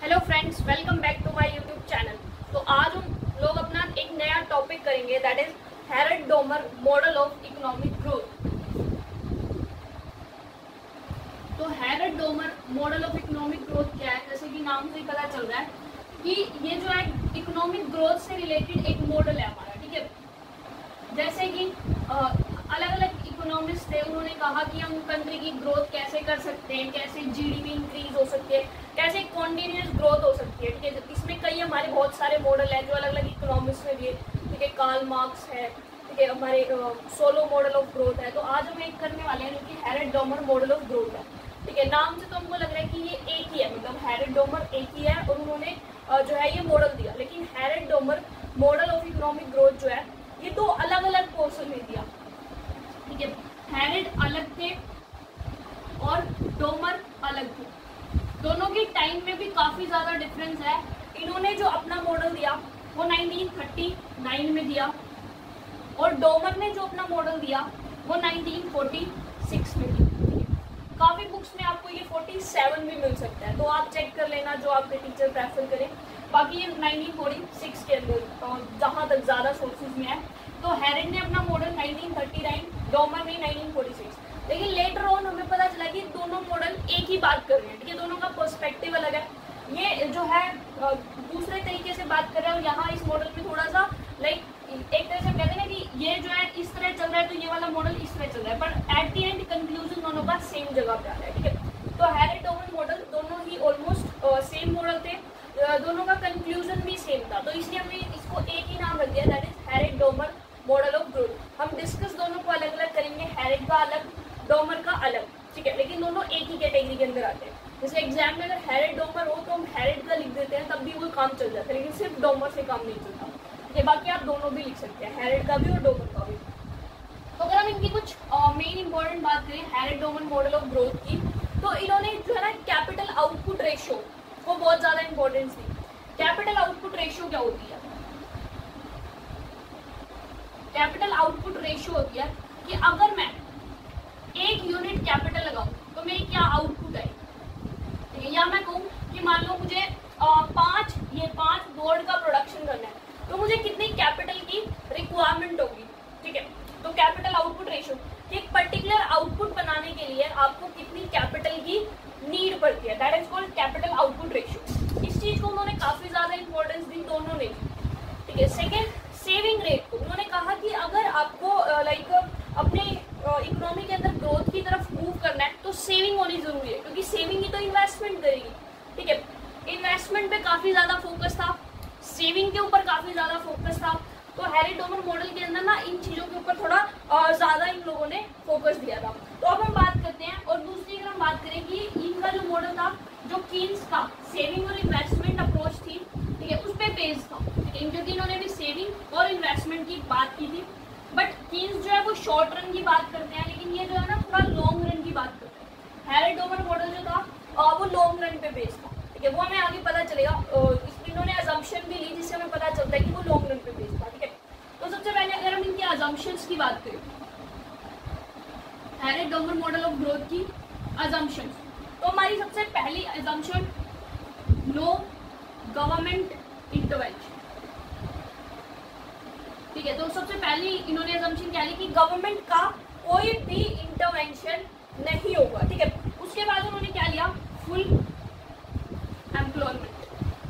Hello friends, welcome back to my YouTube channel. तो आज हम लोग अपना एक नया टॉपिक करेंगे, that is Harrod Domar model of economic growth. तो Harrod Domar model of economic growth क्या है? जैसे कि नाम से ही पता चल रहा है कि ये जो है इकोनॉमिक ग्रोथ से रिलेटेड एक मॉडल है हमारा, ठीक है। जैसे कि अलग अलग इकोनॉमिस्ट थे, उन्होंने कहा कि हम कंट्री की ग्रोथ कैसे कर सकते हैं, कैसे जीडीपी इंक्रीज हो सकती है, कैसे कॉन्टिन्यूस ग्रोथ हो सकती है, ठीक है। इसमें कई हमारे बहुत सारे मॉडल हैं जो अलग अलग इकोनॉमिस्ट ने दिए, ठीक है। कार्ल मार्क्स है, ठीक है, हमारे सोलो मॉडल ऑफ ग्रोथ है। तो आज हम एक करने वाले हैं जो कि हेरेड-डोमर मॉडल ऑफ ग्रोथ है, ठीक है। नाम से तो हमको लग रहा है कि ये एक ही है, मतलब हेरेड-डोमर एक ही है और उन्होंने जो है ये मॉडल दिया। लेकिन Harrod Domar model of economic growth जो है ये दो अलग अलग पोर्शन में दिया, ठीक है। हेरेड अलग थे और डोमर अलग थे, दोनों के टाइम में भी काफी ज्यादा डिफरेंस है। इन्होंने जो अपना मॉडल दिया वो 1939 में दिया और डोमर ने जो अपना मॉडल दिया वो 1946 में दिया। काफी बुक्स में आपको ये 47 भी मिल सकता है, तो आप चेक कर लेना जो आपके टीचर प्रेफर करें। बाकी ये 1946 के अंदर जहाँ तक ज्यादा सोर्सेज में है। तो हेरेड ने अपना मॉडल 1939, डोमर ने 1946। लेकिन लेटर ऑन हमें पता चला कि दोनों मॉडल एक ही बात कर रहे हैं, ठीक है। दोनों का पर्सपेक्टिव अलग है। ये जो है दूसरे तरीके से बात कर रहा है और यहाँ इस मॉडल में थोड़ा सा लाइक एक तरह से कहते हैं ना कि ये जो है इस तरह चल रहा है तो ये वाला मॉडल इस तरह चल रहा है, पर एट दी एंड कंक्लूजन दोनों का सेम जगह पे आ रहा है, ठीक है। तो हेरेड-डोमर मॉडल दोनों ही ऑलमोस्ट सेम मॉडल थे, दोनों का कंक्लूजन भी सेम था, तो इसलिए हमने इसको एक ही नाम रख दिया, that is Harrod Domar model of growth. हम डिस्कस दोनों को अलग अलग करेंगे, हेरेड का अलग, डोमर का अलग, ठीक है। लेकिन दोनों एक ही कैटेगरी के अंदर आते हैं। जैसे एग्जाम में अगर हेरेड-डोमर हो तो हम हेरेड का लिख देते हैं, तब भी वो काम चल जाता है, लेकिन सिर्फ डोमर से काम नहीं चलता, ठीक है। बाकी आप दोनों भी लिख सकते हैं, हेरेड का भी और डोमर का भी। तो अगर हम इनकी कुछ मेन इंपॉर्टेंट बात करें हेरेड-डोमर मॉडल ऑफ ग्रोथ की, तो इन्होंने जो है ना कैपिटल आउटपुट रेशियो को बहुत ज्यादा इंपॉर्टेंस दी। कैपिटल आउटपुट रेशियो क्या होती है? कैपिटल आउटपुट रेशियो होती है कि अगर मैं 1 यूनिट कैपिटल लगाऊं तो मेरी क्या आउटपुट है, ठीक है। या मैं कहूँ कि मान लो मुझे 5 बोर्ड का प्रोडक्शन करना है, तो मुझे कितनी कैपिटल की रिक्वायरमेंट होगी, ठीक है। तो कैपिटल आउटपुट रेशियो, एक पर्टिकुलर आउटपुट बनाने के लिए आपको कितनी कैपिटल की नीड पड़ती है, that is called capital output ratio. इस चीज को उन्होंने काफी ज्यादा इंपॉर्टेंस दी दोनों ने, ठीक है। सेकेंड, सेविंग रेट को उन्होंने कहा कि अगर आपको लाइक अपने इकोनॉमी के अंदर ग्रोथ की तरफ मूव करना है तो सेविंग होनी जरूरी है, क्योंकि सेविंग ही तो इन्वेस्टमेंट करेगी, ठीक है। इन्वेस्टमेंट पे काफी ज्यादा फोकस था, सेविंग के ऊपर काफी ज्यादा फोकस था। तो हेरेड-डोमर मॉडल के अंदर ना इन चीजों के ऊपर थोड़ा ज्यादा इन लोगों ने फोकस दिया था। तो अब हम बात करते हैं, और दूसरी अगर हम बात करें कि इनका जो मॉडल था, जो कीन्स का सेविंग और इन्वेस्टमेंट अप्रोच थी, ठीक है, उस पर बेस्ड था, ठीक है। क्योंकि इन्होंने भी सेविंग और इन्वेस्टमेंट की बात की थी, बट कीन्स जो है वो शॉर्ट रन की बात करते हैं, लेकिन ये जो है ना थोड़ा लॉन्ग रन की बात करते हैं। हेरेड-डोमर मॉडल जो था वो लॉन्ग रन पे बेस्ड था, ठीक है। वो हमें आगे पता चलेगा, इन्होंने अजम्पशन भी ली जिससे हमें पता चलता है कि वो लॉन्ग रन पे बेस्ड था, ठीक है। तो सबसे पहले अगर हम इनके अजम्पशंस की बात करें, हेरेड-डोमर मॉडल ऑफ ग्रोथ की अजम्पशंस, तो हमारी सबसे पहली अजम्पशन नो गवर्नमेंट इंटरवेंशन, ठीक है। तो सबसे पहली इन्होंने अजम्पशन क्या ली कि गवर्नमेंट का कोई भी इंटरवेंशन नहीं होगा, ठीक है। उसके बाद उन्होंने क्या लिया, फुल एम्प्लॉयमेंट।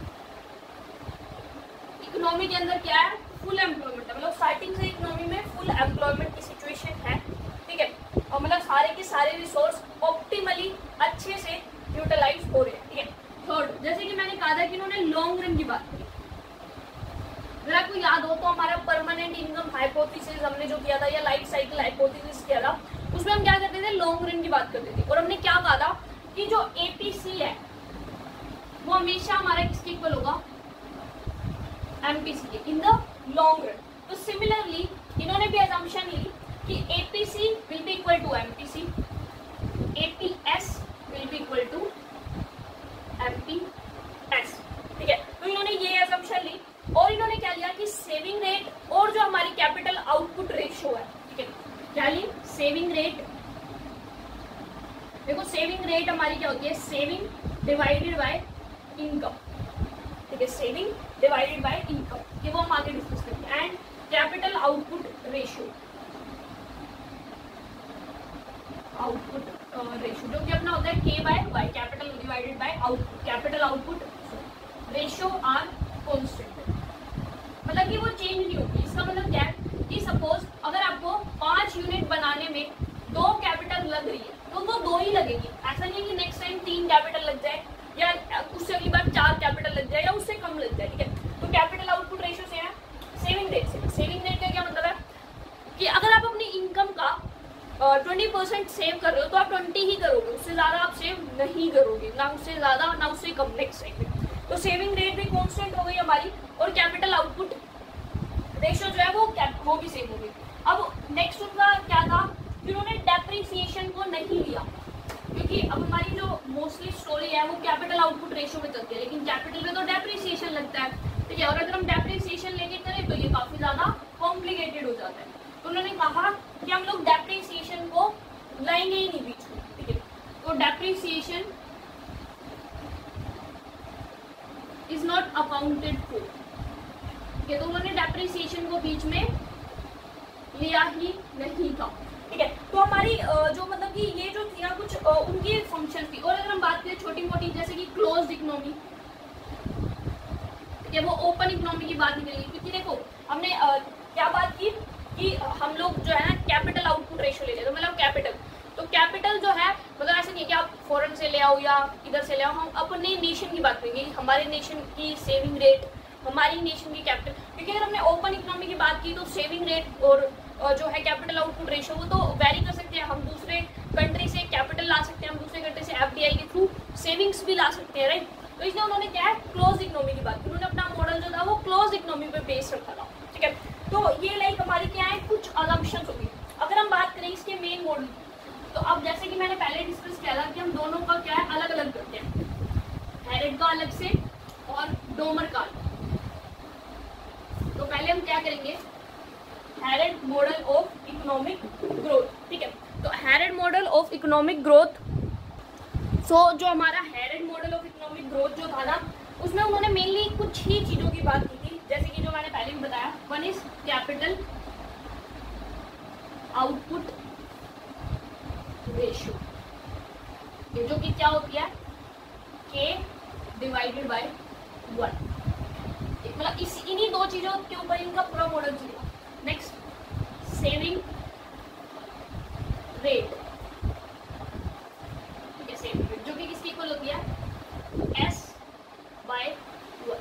इकोनॉमी के अंदर क्या है, फुल एम्प्लॉयमेंट है, मतलब स्टार्टिंग से इकोनॉमी में फुल एम्प्लॉयमेंट की सिचुएशन है, ठीक है। और मतलब सारे के सारे रिसोर्स ऑप्टिमली अच्छे से यूटिलाइज हो रहे हैं, ठीक है। थर्ड, जैसे कि मैंने कहा था कि इन्होंने लॉन्ग रन की बात की। अगर आपको याद हो तो हमारा परमानेंट इनकम हाइपोथेसिस हमने जो किया था, या लाइफ साइकिल हाइपोथेसिस किया था, उसमें हम क्या करते थे, लॉन्ग रन की बात करते थे। और हमने क्या कहा था कि जो एपीसी है वो हमेशा हमारा किसके इक्वल होगा, एमपीसी के, इन द लॉन्ग रन। तो सिमिलरली इन्होंने भी अजम्पशन ली कि APC will be equal to MPC, APS will be equal to MPS, ठीक है। तो इन्होंने ये अजम्पशन ली और इन्होंने क्या लिया कि सेविंग रेट और जो हमारी कैपिटल आउटपुट रेशियो है, ठीक है, क्या ली, सेविंग रेट। देखो सेविंग रेट हमारी क्या होती है, सेविंग डिवाइडेड बाय इनकम, ठीक है, सेविंग डिवाइडेड बाय इनकम, ये वो हम आगे डिस्कस करेंगे। एंड कैपिटल आउटपुट रेशियो, जो कि अपना होता है K by Y, capital divided by output, capital output ratio are constant, मतलब कि वो चेंज नहीं होती। इसका मतलब क्या है कि सपोज अगर आपको 5 यूनिट बनाने में 2 कैपिटल लग रही है तो वो 2 ही लगेगी, ऐसा नहीं है कि नेक्स्ट टाइम 3 कैपिटल लग जाए या उससे अगली बार 4 कैपिटल लग जाए या उससे कम लग जाए, ठीक है। तो कैपिटल आउटपुट रेशियो से है सेविंग रेट से। सेविंग रेट का क्या मतलब है कि अगर आप अपनी इनकम का 20% सेव कर रहे हो तो आप 20 ही करोगे, उससे ज्यादा आप सेव नहीं करोगे, ना उससे ज्यादा ना उससे कम नेक्स्ट टाइम में। तो सेविंग रेट भी कांस्टेंट हो गई हमारी और कैपिटल आउटपुट रेशियो जो है वो भी सेम हो गई। अब नेक्स्ट उनका क्या था, जिन्होंने डेप्रिसिएशन को नहीं लिया, क्योंकि अब हमारी जो मोस्टली स्टोरी है वो कैपिटल आउटपुट रेशियो में चलती है, लेकिन कैपिटल में तो डेप्रिसिएशन लगता है, ठीक है। और अगर हम डेप्रिसिएशन लेके करें तो ये काफी ज्यादा कॉम्प्लिकेटेड हो जाता है। तो उन्होंने कहा कि हम लोग डेप्रिसिएशन को लाएंगे ही नहीं बीच में, ठीक है। तो depreciation is not accounted for, ठीक है। तो उन्होंने डेप्रिसिएशन को बीच में लिया ही नहीं था, ठीक है। तो हमारी जो मतलब कि ये जो थी ना कुछ उनकी फंक्शन थी। और अगर हम बात करें छोटी मोटी जैसे कि क्लोज्ड इकोनॉमी, ठीक है, वो ओपन इकोनॉमी की बात नहीं करेंगे, क्योंकि देखो हमने क्या बात की कि हम लोग जो है ना कैपिटल आउटपुट रेशियो ले लेते, तो मतलब कैपिटल जो है मतलब ऐसा नहीं है कि आप फॉरेन से ले आओ या इधर से ले आओ, हम अपने नेशन की बात करेंगे, हमारे नेशन की सेविंग रेट, हमारी नेशन की कैपिटल। क्योंकि अगर हमने ओपन इकोनॉमी की बात की तो सेविंग रेट और जो है कैपिटल आउटपुट रेशियो वो तो वेरी कर सकते हैं, हम दूसरे कंट्री से कैपिटल ला सकते हैं, हम दूसरे कंट्री से एफडीआई के थ्रू सेविंग्स भी ला सकते हैं, राइट। तो इसलिए उन्होंने क्या है क्लोज इकोनॉमी की बात की, उन्होंने अपना मॉडल जो था वो क्लोज इकोनॉमी पे बेस रखा था, ठीक है। तो ये लाइक हमारी क्या है कुछ असम्पशंस होगी। अगर हम बात करें इसके मेन मॉडल, तो अब जैसे कि मैंने पहले डिस्कस किया था कि हम दोनों का क्या है अलग अलग करते हैं, हैरेड का अलग से और डोमर का अलग। तो पहले हम क्या करेंगे, Harrod model of economic growth, ठीक है। तो Harrod model of economic growth, जो हमारा Harrod model of economic growth जो था ना, उसमें उन्होंने मेनली कुछ ही चीजों की बात की थी, जैसे कि जो मैंने पहले भी बताया, one is capital output ratio, जो कि क्या होती है K डिवाइडेड बाय 1, मतलब इन्हीं 2 चीजों के ऊपर इनका पूरा मॉडल चलेगा। नेक्स्ट सेविंग रेट, ठीक है, सेविंग रेट जो कि किसकी इक्वल होती है S बाय 1,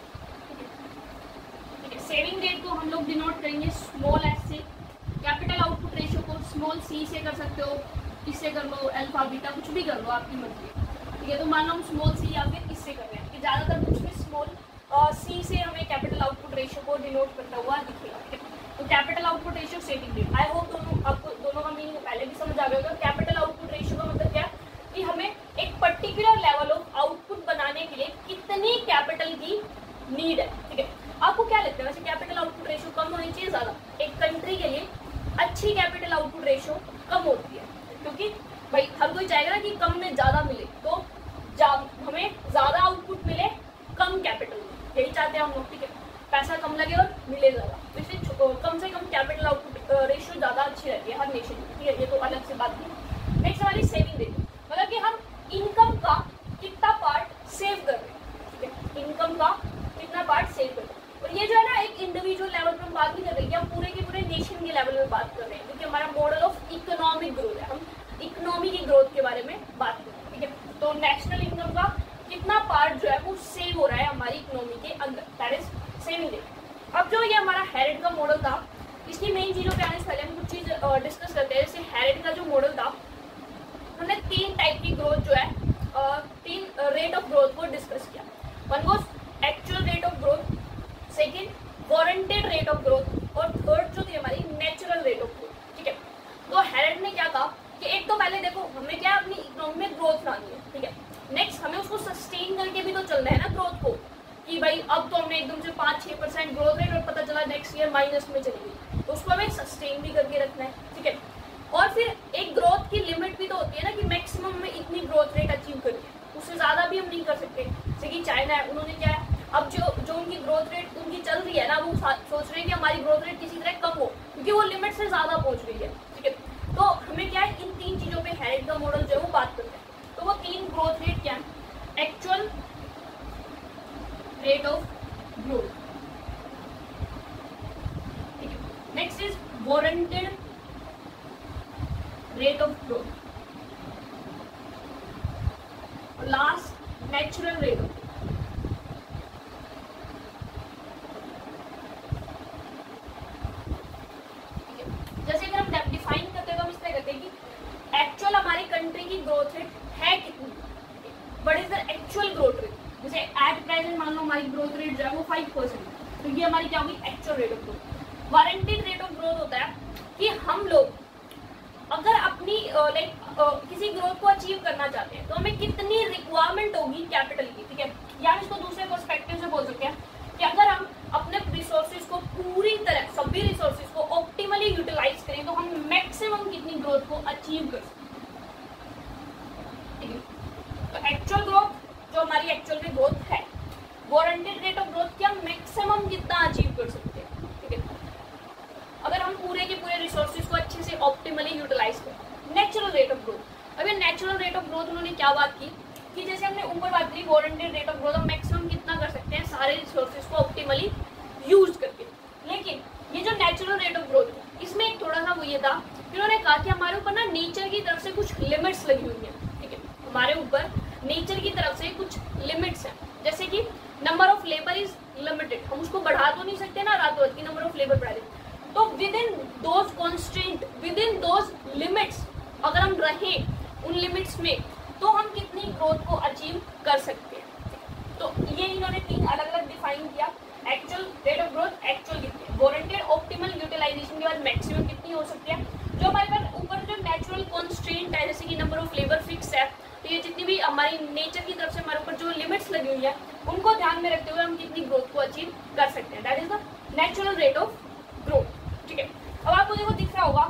ठीक है। सेविंग रेट को हम लोग डिनोट करेंगे स्मॉल s से, कैपिटल आउटपुट रेशियो को स्मॉल c से कर सकते हो, इससे कर लो, अल्फा बीटा कुछ भी कर लो आपकी मर्जी, ठीक है। तो मान लो हम स्मॉल c या फिर इससे कर रहे हैं, कि ज्यादातर कुछ भी स्मॉल c से हमें कैपिटल आउटपुट रेशियो को डिनोट करता हुआ दिखेगा, ठीक है। तो capital output ratio saving rate, I hope आपको दोनों का मीनिंग पहले भी समझ आ गया होगा। कैपिटल आउटपुट रेशियो का मतलब क्या है कि हमें एक पर्टिकुलर लेवल ऑफ आउटपुट बनाने के लिए कितनी कैपिटल की नीड है, ठीक है। आपको क्या लगता है वैसे कैपिटल आउटपुट रेशियो कम होनी चाहिए ज्यादा? एक कंट्री के लिए अच्छी कैपिटल आउटपुट रेशियो कम होती है, क्योंकि भाई हर कोई चाहेगा ना कि कम में ज्यादा मिले, तो हमें ज्यादा आउटपुट मिले कम कैपिटल में, यही चाहते हैं हम लोग, ठीक है। पैसा कम लगे और मिले ज्यादा, तो इसलिए कम से कम कैपिटल आउटपुट रेशियो ज्यादा अच्छी रहती है हर नेशन में, ठीक है। ये तो अलग से बात थी। नेक्स्ट हमारी सेविंग रेट, मतलब कि हम इनकम का कितना पार्ट सेव कर रहे हैं, ठीक है, इनकम का कितना पार्ट सेव कर रहे हैं। और ये जो है ना एक इंडिविजुअल लेवल पर हम बात नहीं कर रहे हैं, हम पूरे के पूरे नेशन के लेवल में बात कर रहे हैं, क्योंकि हमारा मॉडल ऑफ इकोनॉमिक ग्रोथ है, हम इकोनॉमी की ग्रोथ के बारे में बात कर रहे हैं, ठीक है। तो नेशनल इनकम का कितना पार्ट जो है वो सेव हो रहा है हमारी इकोनॉमी के अंदर, दैट इज सेविंग रेट। अब जो ये हमारा हैरेड का मॉडल था, इसकी मेन चीजों पे आने से पहले हम कुछ चीज डिस्कस करते हैं। जैसे हैरेड का जो मॉडल था, हमने 3 टाइप की ग्रोथ जो है 3 रेट ऑफ ग्रोथ को डिस्कस किया। One was actual rate of growth, second warranted rate of growth, और थर्ड जो थी हमारी नेचुरल रेट ऑफ ग्रोथ, ठीक है। तो हैरेड ने क्या कहा कि एक तो पहले देखो हमें क्या अपनी इकोनॉमी में ग्रोथ लानी है, ठीक है। नेक्स्ट हमें उसको सस्टेन करके भी तो चलना है ना ग्रोथ को, कि भाई अब तो हमने एकदम से 5-6% ग्रोथ रेट और पता चला नेक्स्ट ईयर माइनस में चली गई, तो उसको हमें सस्टेन भी करके रखना है, ठीक है। और फिर एक ग्रोथ की लिमिट भी तो होती है ना, कि मैक्सिमम में इतनी ग्रोथ रेट अचीव करनी है, उससे ज्यादा भी हम नहीं कर सकते। जैसे कि चाइना है, उन्होंने क्या है अब जो उनकी ग्रोथ रेट उनकी चल रही है ना, वो सोच रहे हैं कि हमारी ग्रोथ रेट किसी तरह कम हो, क्योंकि वो लिमिट से ज्यादा पहुंच रही है। ठीक है, तो हमें क्या है, इन 3 चीजों पे हेरेट का मॉडल जो है वो बात करते हैं। तो वो 3 ग्रोथ रेट क्या है? एक्चुअल रेट ऑफ ग्रोथ, ठीक है, next is warranted rate of growth, last natural rate of. जैसे अगर हम डिफाइन करते हैं तो हम इस तरह करते हैं कि एक्चुअल हमारी कंट्री की ग्रोथ रेट है कितनी, what is the actual growth rate. जैसे एट प्रेजेंट मान लो हमारी ग्रोथ रेट जो है वो 5%, तो ये हमारी क्या होगी? Actual rate of growth. Warranted rate of growth होता है कि हम लोग अगर अपनी किसी ग्रोथ को अचीव करना चाहते हैं तो हमें कितनी रिक्वायरमेंट होगी कैपिटल की। ठीक है, या हम इसको दूसरे पर्सपेक्टिव से बोल सकते हैं कि अगर हम अपने रिसोर्सेज को पूरी तरह, सभी रिसोर्सेज को ऑप्टिमली यूटिलाइज करें तो हम मैक्सिमम कितनी ग्रोथ को अचीव कर सकते हैं। ठीक है, तो एक्चुअल ग्रोथ जो हमारी एक्चुअल में ग्रोथ है, वारंटेड रेट ऑफ ग्रोथ क्या मैक्सिमम कितना अचीव कर सकते हैं। ठीक है, अगर हम पूरे के पूरे रिसोर्सेज को अच्छे से ऑप्टिमली यूटिलाइज करें। नेचुरल रेट ऑफ ग्रोथ, अभी नेचुरल रेट ऑफ ग्रोथ उन्होंने क्या बात की कि जैसे हमने ऊपर बात करी वारंटेड रेट ऑफ ग्रोथ हम मैक्सिमम कितना कर सकते हैं सारे रिसोर्सेज को ऑप्टिमली यूज करके। लेकिन ये जो नेचुरल रेट ऑफ ग्रोथ है इसमें एक थोड़ा सा वो ये था कि उन्होंने कहा कि हमारे ऊपर ना नेचर की तरफ से कुछ लिमिट्स लगी हुई हैं। ठीक है, हमारे ऊपर नेचर की तरफ से कुछ लिमिट्स हैं, जैसे कि number of labour is limited, हम उसको बढ़ा तो नहीं सकते ना रातों रात की नंबर ऑफ लेबर बढ़ा दें। तो with in those constant, with in those limits अगर हम रहें उन लिमिट्स में तो हम कितनी ग्रोथ को अचीव कर सकते हैं। तो ये इन्होंने 3 अलग अलग डिफाइन किया, actual rate of growth, actual कितनी, वारंटेड ऑप्टिमल यूटिलाइजेशन के बाद मैक्सिमम कितनी हो सकती है। जो हमारे पास ऊपर जो नेचुरल कॉन्स्टेंट है जैसे कि नंबर ऑफ लेबर फिक्स है, तो ये जितनी भी हमारी नेचर की तरफ से हमारे ऊपर जो लिमिट्स लगी हुई है उनको ध्यान में रखते हुए हम कितनी ग्रोथ को अचीव कर सकते हैं। That is the natural rate of growth. ठीक है, अब आपको देखो दिख रहा होगा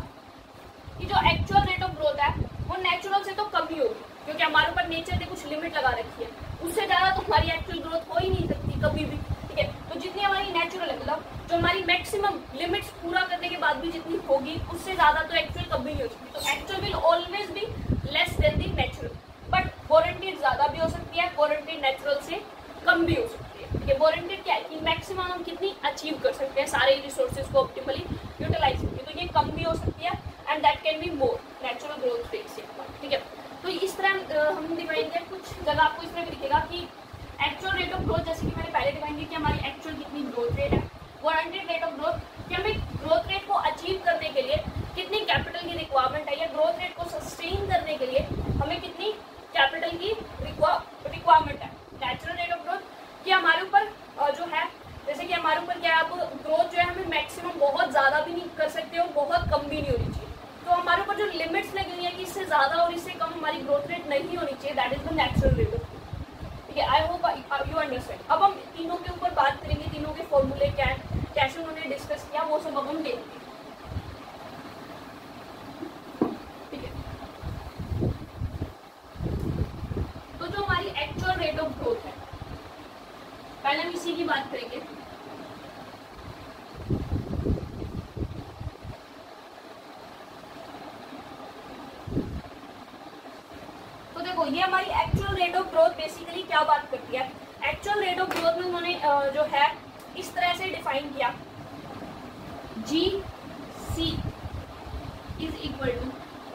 कि जो एक्चुअल रेट ऑफ ग्रोथ है वो नेचुरल से तो कम ही होगी, क्योंकि हमारे ऊपर नेचर ने कुछ लिमिट लगा रखी है, उससे ज्यादा तो हमारी एक्चुअल ग्रोथ हो ही नहीं सकती कभी भी। ठीक है, तो जितनी हमारी नेचुरल है, मतलब जो हमारी मैक्सिमम लिमिट्स पूरा करने के बाद भी जितनी होगी उससे ज्यादा तो एक्चुअल कभी नहीं हो सकती। तो actual will always be less than the natural, but warranted ज्यादा भी हो सकती है, वारंटेड नेचुरल से कम भी हो सकती है। ठीक है, वारंटेड क्या है कि मैक्सिमम हम कितनी अचीव कर सकते हैं सारे रिसोर्सेज को ऑप्टिमली यूटिलाइज करके, तो ये कम भी हो सकती है and that can be more natural growth rate से। ठीक है, तो इस तरह हम डिफाइन किया, कुछ जगह आपको इस तरह भी दिखेगा कि एक्चुअल रेट ऑफ ग्रोथ, जैसे कि मैंने पहले डिफाइन किया कि हमारी एक्चुअल कितनी ग्रोथ रेट है, वारंटेड रेट ऑफ ग्रोथ कि हमें ग्रोथ रेट को अचीव करने के लिए कितनी कैपिटल की रिक्वायरमेंट है, या ग्रोथ रेट को सस्टेन करने के लिए हमें कितनी कैपिटल की रिक्वायरमेंट है। नेचुरल रेट ऑफ ग्रोथ कि हमारे ऊपर जो है, जैसे कि हमारे ऊपर क्या है, आप ग्रोथ जो है हमें मैक्सिमम बहुत ज्यादा भी नहीं कर सकते हो, बहुत कम भी नहीं होनी चाहिए। तो हमारे ऊपर जो लिमिट्स लगी हुई है कि इससे ज्यादा और इससे कम हमारी ग्रोथ रेट नहीं होनी चाहिए, that is the natural rate of growth. ठीक है, आई होप यू अंडरस्टैंड। अब हम तीनों के ऊपर बात करेंगे, तीनों के फॉर्मूले क्या है, कैसे उन्होंने डिस्कस किया, वो सब अब हम देखेंगे। ठीक है, तो जो हमारी एक्चुअल रेट ऑफ ग्रोथ है, पहले हम इसी की बात करेंगे। तो देखो ये हमारी actual rate of growth basically क्या बात करती है। एक्चुअल रेट ऑफ ग्रोथ में उन्होंने जो है इस तरह से डिफाइन किया, GC इज इक्वल टू,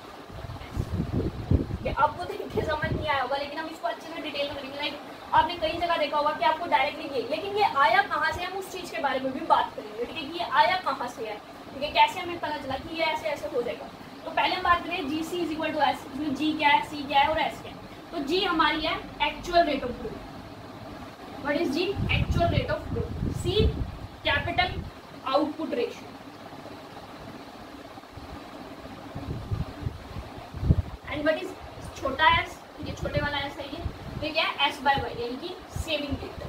आपको देख के समझ नहीं आया होगा लेकिन हम इसको अच्छे से डिटेल में करेंगे। लाइक आपने कई जगह देखा होगा कि आपको डायरेक्टली ये, लेकिन ये आया कहाँ से, हम उस चीज के बारे में भी बात करेंगे। ठीक है, कि ये आया कहाँ से है, ठीक है, कैसे हमें पता चला कि ये ऐसे ऐसे हो जाएगा। तो पहले हम बात करें GC is equal to S, इसमें G क्या है, C क्या है और S क्या है। तो G हमारी है actual rate of growth. What is G? Actual rate of growth. C capital output ratio, and what is छोटा S, ये छोटे वाला S है, ये क्या है, S/Y, यानी कि सेविंग रेट।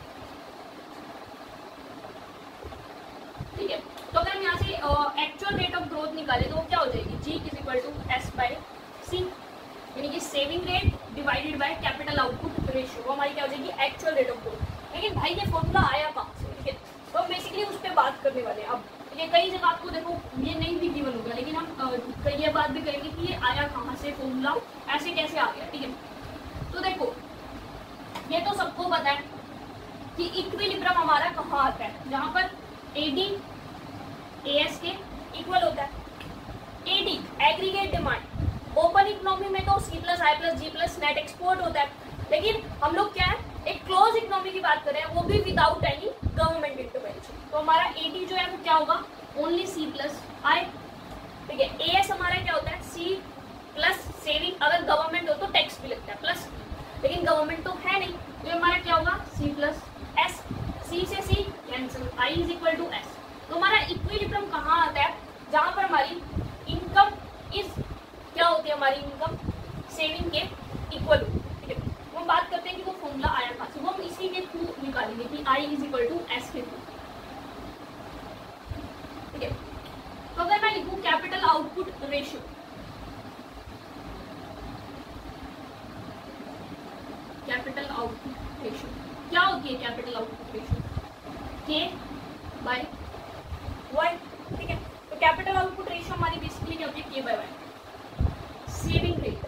ठीक है, तो अगर हम यहाँ से एक्चुअल रेट ऑफ ग्रोथ निकाले तो वो क्या हो जाएगी, G is equal to S/C, यानी कि saving rate divided by capital output ratio, वो हमारी क्या हो जाएगी, एक्चुअल रेट ऑफ ग्रोथ। लेकिन भाई ये फॉर्मूला आया कहाँ से, ठीक है। तो हम बेसिकली उस पर बात करने वाले हैं अब। ये कई जगह आपको देखो ये नहीं भी गिवन होगा, लेकिन हम ये बात भी करेंगे कि ये आया कहाँ से फॉर्मूला, ऐसे कैसे आ गया, ठीक है। तो देखो ये तो सबको पता है कि इक्विलिब्रियम हमारा कहाँ आता है, जहाँ पर AD AS के इक्वल होता है। AD aggregate demand, open economy में तो C+I+G+ नेट एक्सपोर्ट होता है, लेकिन हम लोग क्या है एक क्लोज इकोनॉमी की बात कर रहे हैं, वो भी विदाउट एनी गवर्नमेंट इंटरवेंशन। तो हमारा AD जो है वो क्या होगा, ओनली C+I, ठीक है। AS हमारा क्या होता है, C+ सेविंग, अगर गवर्नमेंट हो तो टैक्स भी लगता है प्लस, लेकिन गवर्नमेंट तो है नहीं, तो हमारा क्या होगा C+S, C से C कैंसिल, I = S। तो हमारा इक्विलिब्रियम कहाँ आता है, जहाँ पर हमारी इनकम इज क्या होती है, हमारी इनकम सेविंग के इक्वल होती है, ठीक है। हम बात करते हैं कि वो फॉर्मूला आया कहाँ से, वो हम इसी के थ्रू निकालेंगे कि I = S के थ्रू, ठीक है। तो अगर मैं लिखूं capital output ratio, capital output ratio क्या होती है, कैपिटल आउटपुट रेशियो K/Y, ठीक है। तो कैपिटल आउटपुट रेशियो हमारी बेसिकली क्या होती है, K/Y। Saving rate,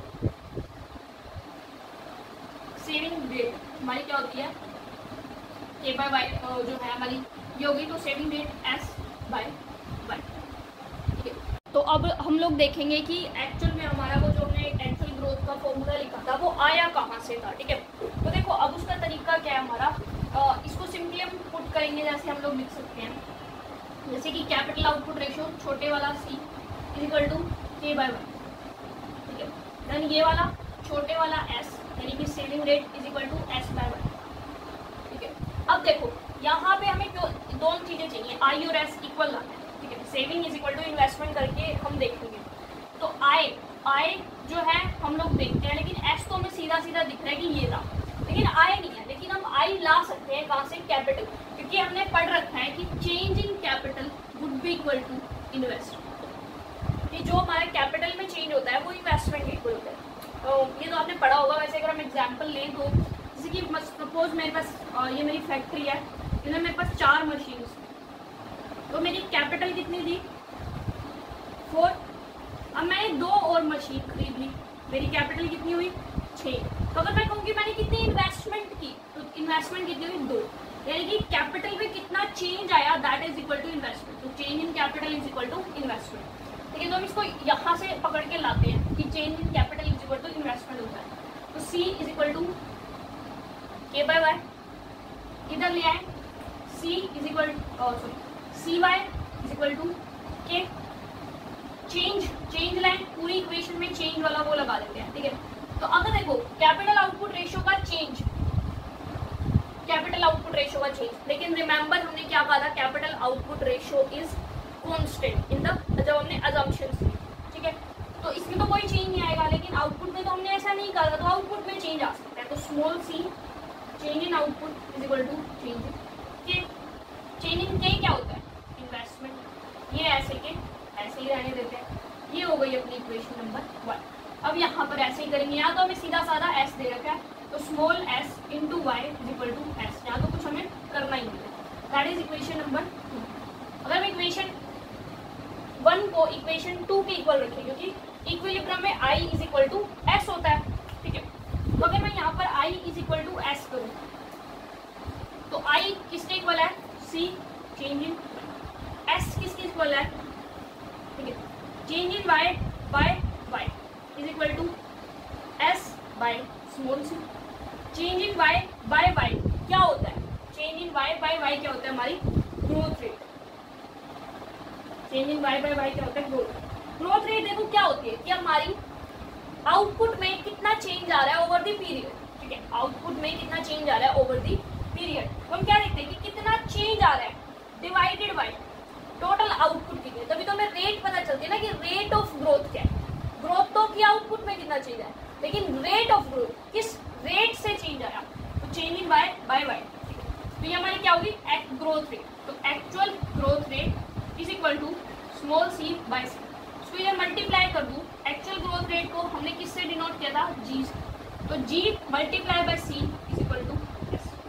saving rate हमारी क्या होती है, K/Y जो है हमारी ये होगी, तो सेविंग रेट S/Y, ठीक है। तो अब हम लोग देखेंगे कि एक्चुअल में हमारा वो जो हमने एक्चुअल ग्रोथ का फॉर्मूला लिखा था वो आया कहाँ से था, ठीक है। तो देखो अब उसका तरीका क्या है हमारा, इसको सिंपली हम पुट करेंगे, जैसे हम लोग लिख सकते हैं, जैसे कि कैपिटल आउटपुट रेशियो छोटे वाला C = K/Y, ठीक है। देन ये वाला छोटे वाला S यानी कि सेविंग रेट = S/Y, ठीक है। अब देखो यहाँ पे हमें दोनों चीजें चाहिए, I और S इक्वल लाना है, ठीक है। सेविंग = इन्वेस्टमेंट करके हम देखेंगे, तो I जो है हम लोग देखते हैं, लेकिन S तो हमें सीधा सीधा दिख रहा है कि ये रहा, लेकिन I नहीं है, लेकिन हम I ला सकते हैं कहाँ से, कैपिटल, क्योंकि हमने पढ़ रखा है कि change in capital would be equal to investment, कि जो हमारे कैपिटल में चेंज होता है वो इन्वेस्टमेंट इक्वल होता है। तो ये तो आपने पढ़ा होगा। वैसे अगर हम एग्जाम्पल लें तो जैसे कि सपोज मेरे पास ये मेरी फैक्ट्री है, इसमें मेरे पास 4 मशीन, तो मेरी कैपिटल कितनी थी 4, अब मैंने 2 और मशीन खरीद ली, मेरी कैपिटल कितनी हुई 6। तो अगर मैं कहूँ कि मैंने कितनी इन्वेस्टमेंट की, तो इन्वेस्टमेंट कितनी हुई 2, यानी कि कैपिटल में कितना चेंज आया, that is equal to investment. तो change in capital is equal to investment, ठीक है। तो हम इसको यहाँ से पकड़ के लाते हैं कि change in capital is equal to investment होता है। तो C = K/Y, इधर ले आए CY = K, चेंज लाइन पूरी इक्वेशन में चेंज वाला वो लगा देते हैं, ठीक है। तो अगर देखो कैपिटल आउटपुट रेशियो का चेंज, कैपिटल आउटपुट रेशियो का चेंज, लेकिन रिमेंबर हमने क्या कहा था, capital output ratio is constant in the, जब हमने अजम्पशंस ली, ठीक है। तो इसमें तो कोई चेंज नहीं आएगा, लेकिन आउटपुट में तो हमने ऐसा नहीं कहा था, तो आउटपुट में चेंज आ सकता है। तो small c change in output is equal to change in K, change in K क्या होता है, इन्वेस्टमेंट। ये ऐसे के ऐसे ही रहने देते हैं, ये हो गई अपनी इक्वेशन नंबर 1। अब यहाँ पर ऐसे ही करेंगे, यहाँ तो हमें सीधा साधा S दे रखा है, तो स्मॉल s × y = S, यहाँ तो कुछ हमें करना ही नहीं है, दैट इज इक्वेशन नंबर 2। अगर हम इक्वेशन 1 को इक्वेशन 2 के इक्वल रखें, क्योंकि इक्विलिब्रियम में I = S होता है, ठीक है। तो अगर मैं यहाँ पर I = S करूँ, तो I किसके इक्वल है, C चेंज इन, S किसके इक्वल है, ठीक है, change in y by y is equal to S by small c। Change in y by y क्या होता है, change in y by y क्या होता है, हमारी growth rate. Change in y by y क्या होता है, ग्रोथ रेट। देखो क्या होती है कि हमारी आउटपुट में कितना चेंज आ रहा है ओवर द पीरियड, ठीक है, आउटपुट में कितना चेंज आ रहा है ओवर द पीरियड। तो हम क्या देखते हैं कि कितना चेंज आ रहा है डिवाइडेड बाय टोटल आउटपुट कितनी है, तभी तो हमें रेट पता चलती है ना कि रेट ऑफ ग्रोथ क्या है। ग्रोथ तो की आउटपुट में कितना चेंज है, लेकिन रेट ऑफ ग्रोथ किस रेट से चेंज आया, तो चेंज इन बाय y, ठीक है। तो ये हमारी क्या होगी, ग्रोथ रेट। तो actual growth rate is equal to small c by c। इसको ये मल्टीप्लाई कर दूं, एक्चुअल ग्रोथ रेट को हमने किससे डिनोट किया था, g से, तो g × c is equal to s। और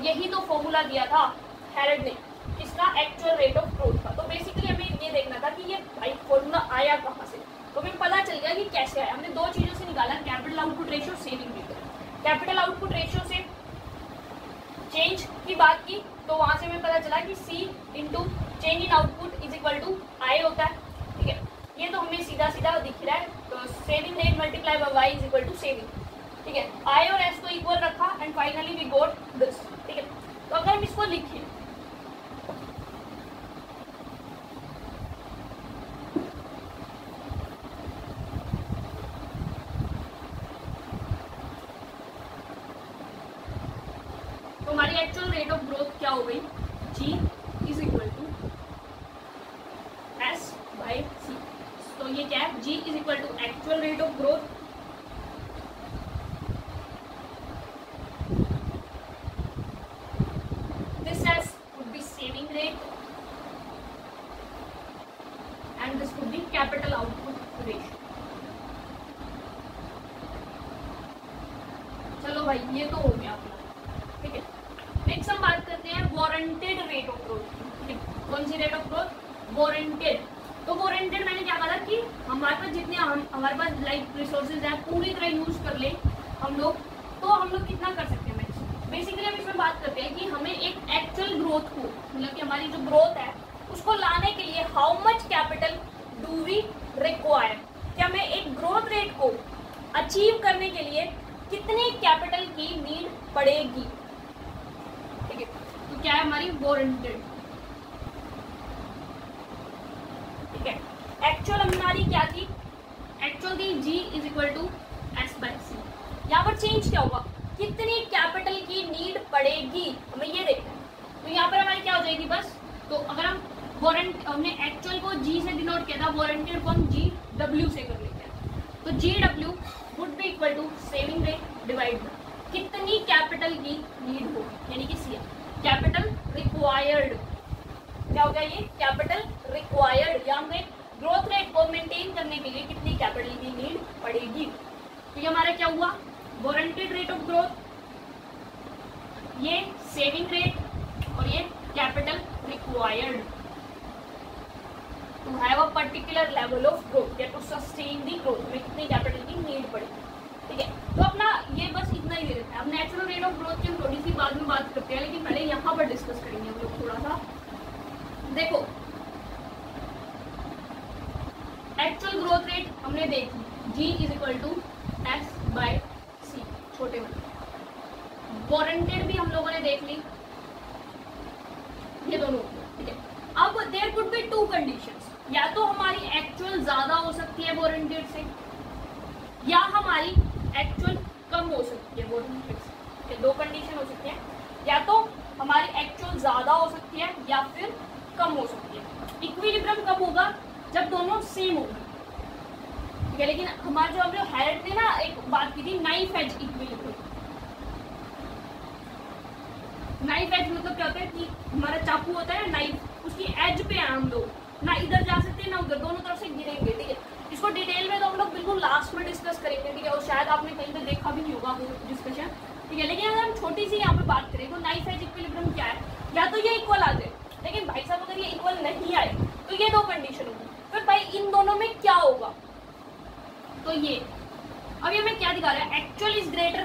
यही तो फॉर्मूला दिया था हैरड ने इसका एक्चुअल रेट ऑफ ग्रोथ का। तो बेसिकली हमें ये देखना था कि ये भाई फॉर्मूला आया कहाँ से। तो हमें पता चल गया कि कैसे आया। हमने दो चीजों से निकाला, capital output ratio, saving rate. Capital output ratio से चेंज की बात की तो वहां से हमें पता चला कि C into change in output is equal to I होता है। ठीक है, ये तो हमें सीधा सीधा दिख रहा है। तो saving rate multiply by Y is equal to saving. ठीक है, I और S को इक्वल रखा and finally we got this. ठीक है, तो अगर हम इसको लिखें तो हमारी एक्चुअल रेट ऑफ ग्रोथ क्या हो गई, G is equal to S by C। तो ये क्या है, G is equal to actual rate of growth this S would be saving rate and this would be capital output ratio। चलो भाई ये तो हो गया अपना। ठीक है, नेक्स्ट हम बात करते हैं वारंटेड रेट ऑफ ग्रोथ। कौन सी रेट ऑफ ग्रोथ, वारंटेड। तो वारंटेड मैंने क्या कहा कि हमारे पास जितने हमारे पास लाइफ रिसोर्सेज है पूरी तरह यूज कर ले हम लोग, तो हम लोग कितना कर सकते हैं मैक्सिमम। बेसिकली हम इसमें बात करते हैं कि हमें एक एक्चुअल ग्रोथ को, मतलब कि हमारी जो ग्रोथ है उसको लाने के लिए how much capital do we require, कि हमें एक ग्रोथ रेट को अचीव करने के लिए कितनी कैपिटल की नीड पड़ेगी। ठीक है, तो क्या है हमारी वारंटेड। ठीक है, एक्चुअल हमारी क्या थी, एक्चुअल थी G is equal to S by C। यहाँ पर चेंज क्या होगा, कितनी कैपिटल की नीड पड़ेगी हमें ये देखना है। तो यहाँ पर हमारी क्या हो जाएगी बस, तो अगर हम वारंट हमने एक्चुअल को G से डिनोट किया था, वारंटेड को हम GW से कर लेते हैं। तो GW would be equal to saving rate divide कितनी कैपिटल की नीड होगी, यानी कि CR कैपिटल रिक्वायर्ड। क्या हो गया ये, कैपिटल रिक्वायर्ड, या हमें ग्रोथ रेट को मेंटेन करने के लिए कितनी कैपिटल की नीड पड़ेगी। तो ये हमारा क्या हुआ, वारंटेड रेट ऑफ ग्रोथ, ये सेविंग रेट और ये capital required to have a particular level of growth या टू सस्टेन दी ग्रोथ, में कितनी कैपिटल की नीड पड़ेगी। ठीक है, तो अपना ये बस इतना ही दे देते हैं। अब नेचुरल रेट ऑफ ग्रोथ की हम थोड़ी सी बाद में बात करते हैं, लेकिन पहले यहाँ पर डिस्कस करेंगे हम लोग थोड़ा सा। देखो एक्चुअल ग्रोथ रेट हमने देखी, G is equal to S by C, छोटे वाले। वारंटेड भी हम लोगों ने देख ली, ये दोनों। ठीक है, अब there could be two conditions, या तो हमारी एक्चुअल ज्यादा हो सकती है वारंटेड से, या हमारी एक्चुअल कम हो सकती है वारंटेड से। दो कंडीशन हो सकती है, या तो हमारी एक्चुअल ज्यादा हो सकती है या फिर कम हो सकती है। इक्विलिब्रियम कब होगा, जब दोनों सेम होंगे। ठीक है, लेकिन हमारे जो हमने हैरड ने ना एक बात की थी, knife edge equilibrium. Knife edge मतलब क्या होता है कि हमारा चाकू होता है ना नाइफ, उसकी एज पे हैं हम लोग, ना इधर जा सकते ना उधर, दोनों तरफ से गिरेंगे। ठीक है, इसको डिटेल में तो हम लोग बिल्कुल लास्ट में डिस्कस करेंगे। ठीक है, और शायद आपने कहीं पे देखा भी नहीं होगा वो डिस्कशन। ठीक है, लेकिन अगर हम छोटी सी यहाँ पे बात करें तो नाइफ एज इक्विलिब्रियम क्या है, या तो ये इक्वल आ जाए, लेकिन भाई साहब अगर ये इक्वल नहीं आए तो ये दो कंडीशन होगी। फिर भाई इन दोनों में क्या होगा, तो ये अब ये हमें क्या दिखा रहा है, एक्चुअल इज ग्रेटर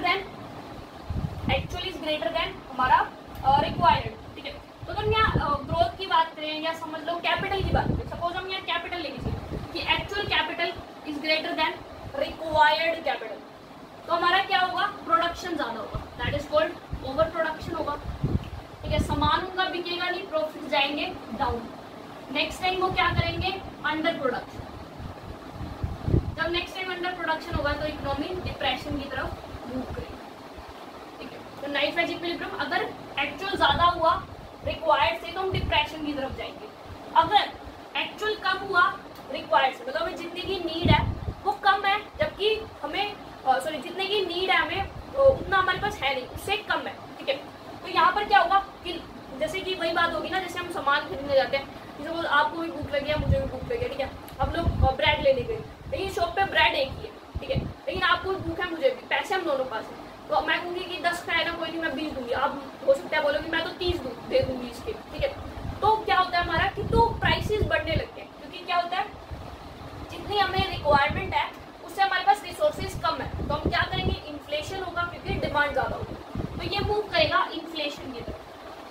देन हमारा रिक्वायर्ड। ठीक है, तो अगर यहाँ ग्रोथ की बात करें या समझ लो कैपिटल की बात करें, सपोज हम यहाँ कैपिटल लेंगे कि actual capital is greater than required capital, तो हमारा क्या होगा, प्रोडक्शन ज्यादा होगा, that is called over production होगा। ठीक है, सामान उनका बिकेगा नहीं, प्रॉफिट जाएंगे डाउन। नेक्स्ट टाइम वो क्या करेंगे, अंडर प्रोडक्शन। जब नेक्स्ट टाइम अंडर प्रोडक्शन होगा तो इकोनॉमी डिप्रेशन की तरफ मूव करेगी। ठीक है, तो नाइफ एज इक्विलिब्रियम अगर एक्चुअल ज्यादा हुआ रिक्वायर्ड से तो हम डिप्रेशन की तरफ जाएंगे। अगर एक्चुअल कम हुआ रिक्वायर्ड से, मतलब हमें जितने की नीड है वो कम है, जबकि हमें जितने की नीड है हमें उतना हमारे पास है नहीं, उससे कम है। ठीक है, तो यहाँ पर क्या होगा कि जैसे कि वही बात होगी ना, जैसे हम सामान खरीदने जाते हैं, जैसे आपको भी भूख लगी है, मुझे भी भूख लगी है। ठीक है, हम लोग ब्रेड लेने गए, लेकिन शॉप पे ब्रेड एक ही है। ठीक है, लेकिन आपको भी भूख है, मुझे भी, पैसे हम दोनों पास है, तो मैं कहूँगी कि 10 खाएगा कोई नहीं, कि मैं 20 दूंगी, आप हो सकता है बोलोगे मैं तो 30 दे दूंगी इसके, ठीक है। तो क्या होता है हमारा कि तो प्राइसेस बढ़ने लगते हैं, क्योंकि क्या होता है जितनी हमें रिक्वायरमेंट है उससे हमारे पास रिसोर्सेज कम है, तो हम क्या करेंगे, इन्फ्लेशन होगा क्योंकि डिमांड ज्यादा होगी, तो ये मूव करेगा इन्फ्लेशन की तरफ।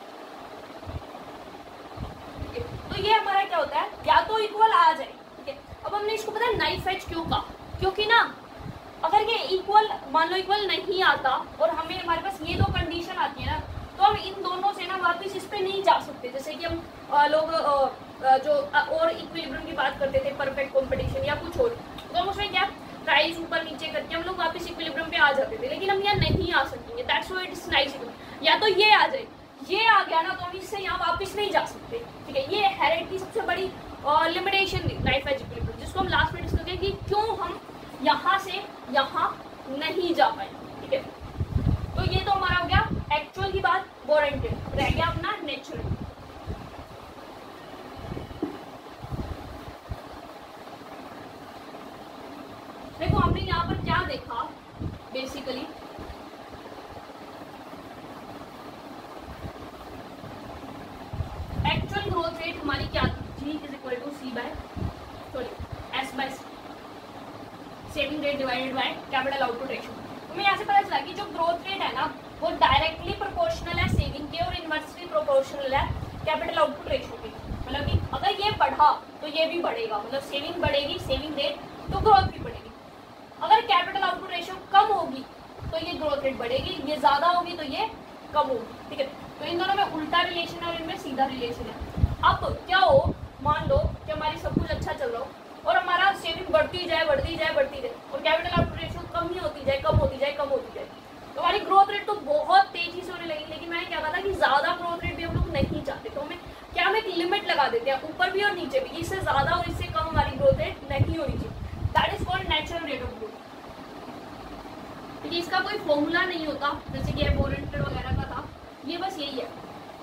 तो ये हमारा क्या होता है, या तो इक्वल आ जाए, ठीक है। अब हमने इसको पता है नाइफ एज क्यों कहा, क्योंकि ना अगर ये इक्वल मान लो इक्वल नहीं आता और हमें हमारे पास ये दो कंडीशन आती है ना, तो हम इन दोनों से ना वापस इस पे नहीं जा सकते। जैसे कि हम लोग जो और इक्विलिब्रियम की बात करते थे, परफेक्ट कंपटीशन या कुछ और, तो हम उसमें क्या प्राइस ऊपर नीचे करके हम लोग वापस इक्विलिब्रियम पे आ जाते थे, लेकिन हम यहाँ नहीं आ सकेंगे। That's why it is nice. या तो ये आ जाए, ये आ गया ना तो हम इससे यहाँ वापस नहीं जा सकते, ठीक है। ये हेरेट की सबसे बड़ी लिमिटेशन थी नाइफ एज इक्विलिब्रियम, जिसको हम लास्ट में डिस्कस करेंगे कि क्यों हम यहाँ से यहाँ नहीं जा पाए, ठीक है। तो ये तो हमारा हो गया एक्चुअल की बात, वारंटेड रह गया अपना नेचुरल। देखो हमने यहाँ पर क्या देखा बेसिकली, एक्चुअल ग्रोथ रेट हमारी क्या थी, G is equal to S/C, saving rate divided by capital output ratio. हमें यहाँ से पता चला कि जो ग्रोथ रेट है ना वो डायरेक्टली प्रोपोर्शनल है सेविंग के और इनवर्सली प्रोपोर्शनल है कैपिटल आउटपुट रेशियो के। मतलब कि अगर ये बढ़ा तो ये भी बढ़ेगा, मतलब सेविंग बढ़ेगी, सेविंग रेट तो ग्रोथ भी बढ़ेगी। अगर कैपिटल आउटपुट रेशियो कम होगी तो ये ग्रोथ रेट बढ़ेगी, ये ज्यादा होगी तो ये कम होगी, ठीक है। तो इन दोनों में उल्टा रिलेशन है और इनमें सीधा रिलेशन है। अब क्या हो, मान लो कि हमारी सब कुछ अच्छा चल रहा हो और हमारा सेविंग बढ़ती जाए और कैपिटल आउटपुट रेशियो कम ही होती जाए, तो हमारी ग्रोथ रेट तो बहुत तेजी से होने लगी। लेकिन मैंने क्या कहा था कि ज्यादा ग्रोथ रेट भी हम लोग नहीं चाहते, तो हमें क्या हम एक लिमिट लगा देते हैं ऊपर भी और नीचे भी, इससे ज्यादा और इससे कम हमारी ग्रोथ रेट नहीं होनी चाहिए। That is called natural rate of growth. क्योंकि इसका कोई फॉर्मूला नहीं होता जैसे कि वारंटेड वगैरह का था, ये बस यही है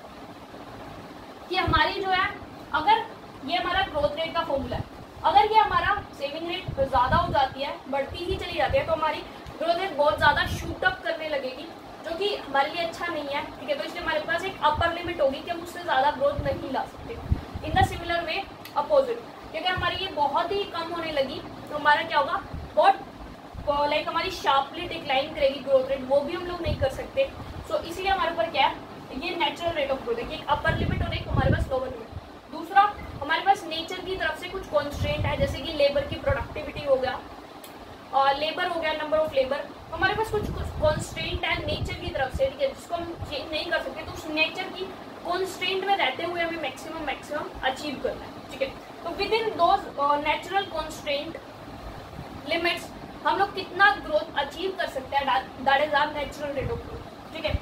कि हमारी जो है, अगर ये हमारा ग्रोथ रेट का फॉर्मूला है, अगर ये हमारा सेविंग रेट ज्यादा हो जाती है, बढ़ती ही चली जाती है, तो हमारी ग्रोथ रेट बहुत ज्यादा शूट अप करने लगेगी, जो कि हमारे लिए अच्छा नहीं है, ठीक है। तो इसलिए हमारे पास एक अपर लिमिट होगी कि हम उससे ज्यादा ग्रोथ नहीं ला सकते। In the similar way opposite, अगर हमारी ये बहुत ही कम होने लगी तो हमारा क्या होगा, बहुत लाइक हमारी शार्पली डिक्लाइन करेगी ग्रोथ रेट, वो भी हम लोग नहीं कर सकते। सो इसीलिए हमारे ऊपर क्या है, ये नेचुरल रेट ऑफ ग्रोथ है कि एक अपर लिमिट और एक हमारे पास लोअर लिमिट। दूसरा, हमारे पास नेचर की तरफ से कुछ कॉन्स्ट्रेंट है, जैसे कि लेबर की प्रोडक्टिविटी हो गया, और लेबर हो गया, नंबर ऑफ लेबर। हमारे पास कुछ कॉन्स्ट्रेंट है नेचर की तरफ से, ठीक है, जिसको हम चेंज नहीं कर सकते। तो उस नेचर की कॉन्स्ट्रेंट में रहते हुए हमें मैक्सिमम अचीव करना है, ठीक है। तो with in those natural constraint limits हम लोग कितना ग्रोथ अचीव कर सकते हैं, that is our natural rate of growth, ठीक है।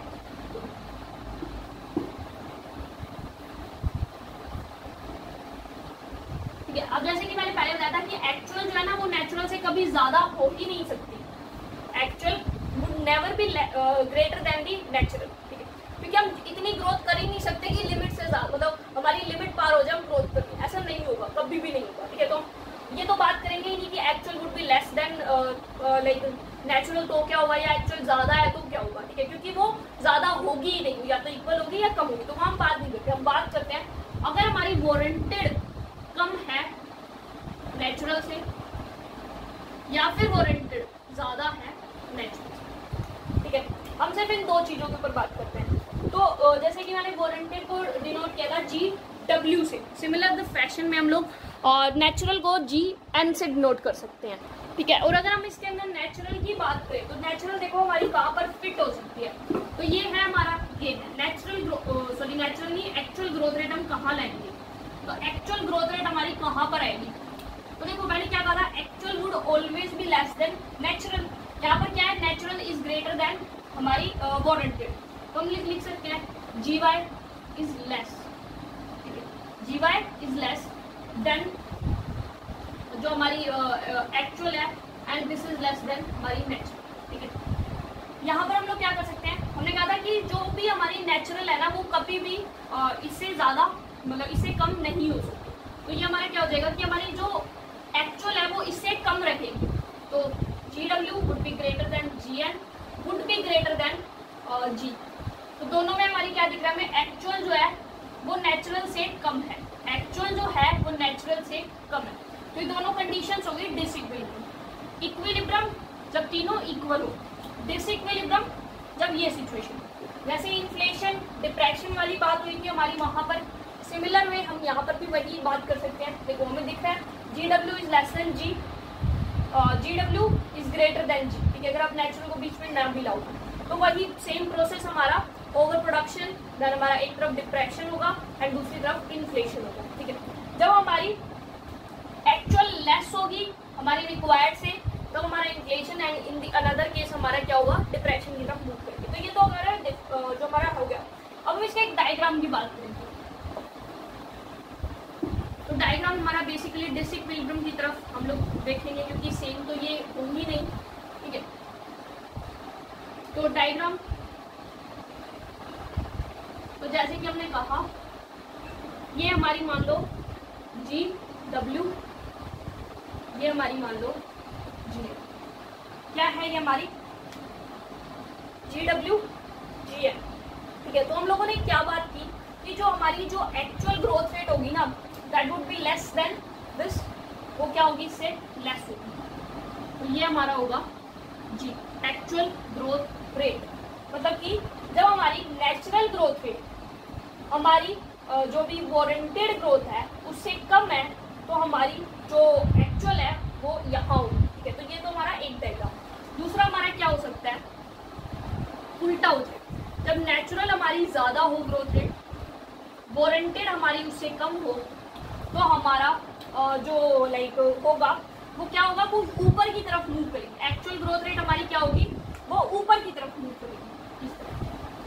ठीक है, अब जैसे कि मैंने पहले बताया था कि एक्चुअल जो है ना वो नेचुरल से कभी ज्यादा हो ही नहीं सकती। Actual would never be greater than the natural, ठीक है, क्योंकि हम इतनी ग्रोथ कर ही नहीं सकते कि लिमिट से ज्यादा, मतलब हमारी लिमिट पार हो जाए हम ग्रोथ करते, ऐसा नहीं होगा, कभी भी नहीं होगा, ठीक है। तो ये तो बात करेंगे ही नहीं कि actual would be less than like natural, तो क्या होगा, या एक्चुअल ज्यादा है तो क्या होगा, ठीक है, क्योंकि वो ज्यादा होगी ही नहीं, या तो इक्वल होगी या कम होगी, तो हम बात नहीं करते। हम बात करते हैं अगर हमारी वारंटेड कम है नेचुरल से या फिर वारंटेड ज्यादा है नेचुरल से, ठीक है। हम सिर्फ इन दो चीजों के ऊपर बात करते हैं। तो जैसे कि मैंने वारंटेड को डिनोट किया था GW से, सिमिलर द फैशन में हम लोग नेचुरल को GN से डिनोट कर सकते हैं, ठीक है। और अगर हम इसके अंदर नेचुरल की बात करें तो नेचुरल देखो हमारी कहाँ पर फिट हो सकती है, तो ये है हमारा, ये नेचुरल नहीं, एक्चुअल ग्रोथ रेट हम कहाँ लाएंगे, तो एक्चुअल ग्रोथ रेट हमारी कहाँ पर आएगी। तो देखो मैंने क्या कहा था, actual would always be less than natural. यहाँ पर क्या है, नेचुरल इज ग्रेटर देन हमारी वारंटेड, तो हम लिख सकते हैं GY इज लेस, ठीक है, GY इज लेस देन जो हमारी एक्चुअल है, and this is less than हमारी नेचुरल, ठीक है। यहाँ पर हम लोग क्या कर सकते हैं, हमने कहा था कि जो भी हमारी नेचुरल है ना वो कभी भी इससे ज्यादा, मतलब इससे कम नहीं हो सकती। तो ये हमारा क्या हो जाएगा कि हमारी जो एक्चुअल है वो इससे कम रहेगी, तो GW would be greater than GN would be greater than G, तो दोनों में हमारी क्या दिख रहा है हमें, एक्चुअल जो है वो नेचुरल से कम है, एक्चुअल जो है वो नेचुरल से कम है। तो ये दोनों कंडीशंस हो गई डिसइक्विलिब्रियम। इक्विलिब्रियम जब तीनों इक्वल हो, डिसइक्विलिब्रियम जब ये सिचुएशन, जैसे इन्फ्लेशन डिप्रेशन वाली बात हुई थी हमारी वहां पर, सिमिलर वे हम यहाँ पर भी वही बात कर सकते हैं। देखो हमें दिख रहा है GW is less than G, GW is greater than G, ठीक है। अगर आप नेचुरल को बीच में ना भी लाओ तो वही सेम प्रोसेस हमारा ओवर प्रोडक्शन, देन हमारा एक तरफ डिप्रेशन होगा एंड दूसरी तरफ इन्फ्लेशन होगा, ठीक है। जब हमारी एक्चुअल लेस होगी हमारी रिक्वायर्ड से, तब हमारा inflation and in the another case हमारा क्या होगा, डिप्रेशन की तरफ मूव करेंगे। तो ये तो हमारा जो हमारा हो गया। अब हम इसका एक डायग्राम की बात करेंगे। तो डायग्राम हमारा बेसिकली डिसइक्विलिब्रियम की तरफ हम लोग देखेंगे, क्योंकि सेम तो ये होंगी नहीं, ठीक है। तो डायग्राम, तो जैसे कि हमने कहा ये हमारी मान लो GW, ये हमारी मान लो G है। क्या है ये हमारी GW G है, ठीक है। तो हम लोगों ने क्या बात की कि जो हमारी जो एक्चुअल ग्रोथ रेट होगी ना, that would be less than this, वो क्या होगी, इससे लेस होगी। तो ये हमारा होगा G, एक्चुअल ग्रोथ रेट। मतलब कि जब हमारी नेचुरल ग्रोथ रेट हमारी जो भी वारंटेड ग्रोथ है उससे कम है, तो हमारी जो एक्चुअल है वो यहाँ होगी, ठीक है। तो ये तो हमारा एक डायग्राम। दूसरा हमारा क्या हो सकता है, उल्टा हो जाए। जब नेचुरल हमारी ज्यादा हो ग्रोथ रेट, वारंटेड हमारी उससे कम हो, तो हमारा जो लाइक होगा वो क्या होगा, वो ऊपर की तरफ मूव करेगी। एक्चुअल ग्रोथ रेट हमारी क्या होगी, वो ऊपर की तरफ मूव करेगी, इस तरह।